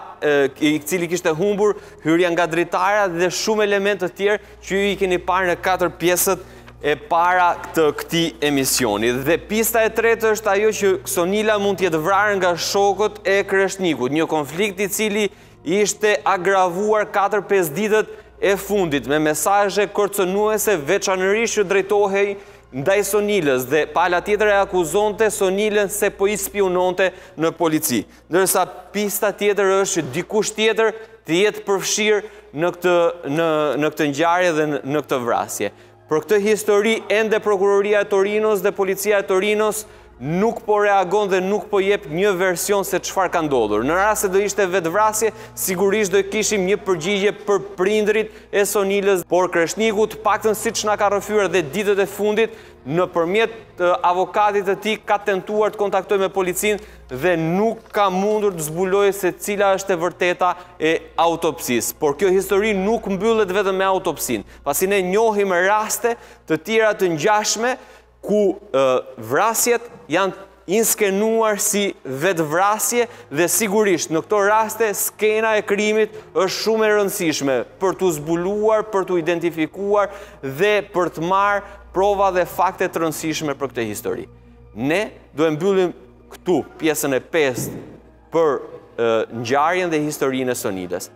cili kishte humbur, hyrja nga dritara dhe shumë elemente të tjerë që ju i keni parë në 4 pjesët e para të këtij emisioni. Dhe pista e tretë është ajo që Sonila mund të jetë vrarë nga shokët e Krishnikut, një konflikt i cili ishte agravuar 4-5 ditët e fundit me mesazhe kërcënuese veçanërisht që drejtohej ndaj Sonilës dhe pala tjetër e akuzonte Sonilën se po i spiononte në polici. Ndërsa pista tjetër është që dikush tjetër të jetë përfshirë në këtë ngjarje dhe në këtë vrasje. Për këtë histori ende Prokuroria e Torinos dhe Policia e Torinos nuk po reagon dhe nuk po jep një version se çfarë ka ndodhur. Në rast se do ishte vetvrasje, sigurisht do kishim një përgjigje për prindrit e Sonilës, por Kreshniku të paktën siç na ka rrëfyer dhe ditët e fundit, nëpërmjet avokatit të tij ka tentuar të kontaktojë me policinë dhe nuk ka mundur të zbulojë se cila është e vërteta e autopsisë. Por kjo histori nuk mbyllet vetëm me autopsinë, pasi ne njohim raste të tjera të ngjashme ku vrasjet janë inskenuar si vetvrasje dhe sigurisht në këto raste skena e krimit është shumë e rëndësishme për t'u zbuluar, për t'u identifikuar dhe për të marrë prova dhe fakte të rëndësishme për këtë histori. Ne duhem mbyllim këtu pjesën e 5 për ngjarjen dhe historinë e Sonilës.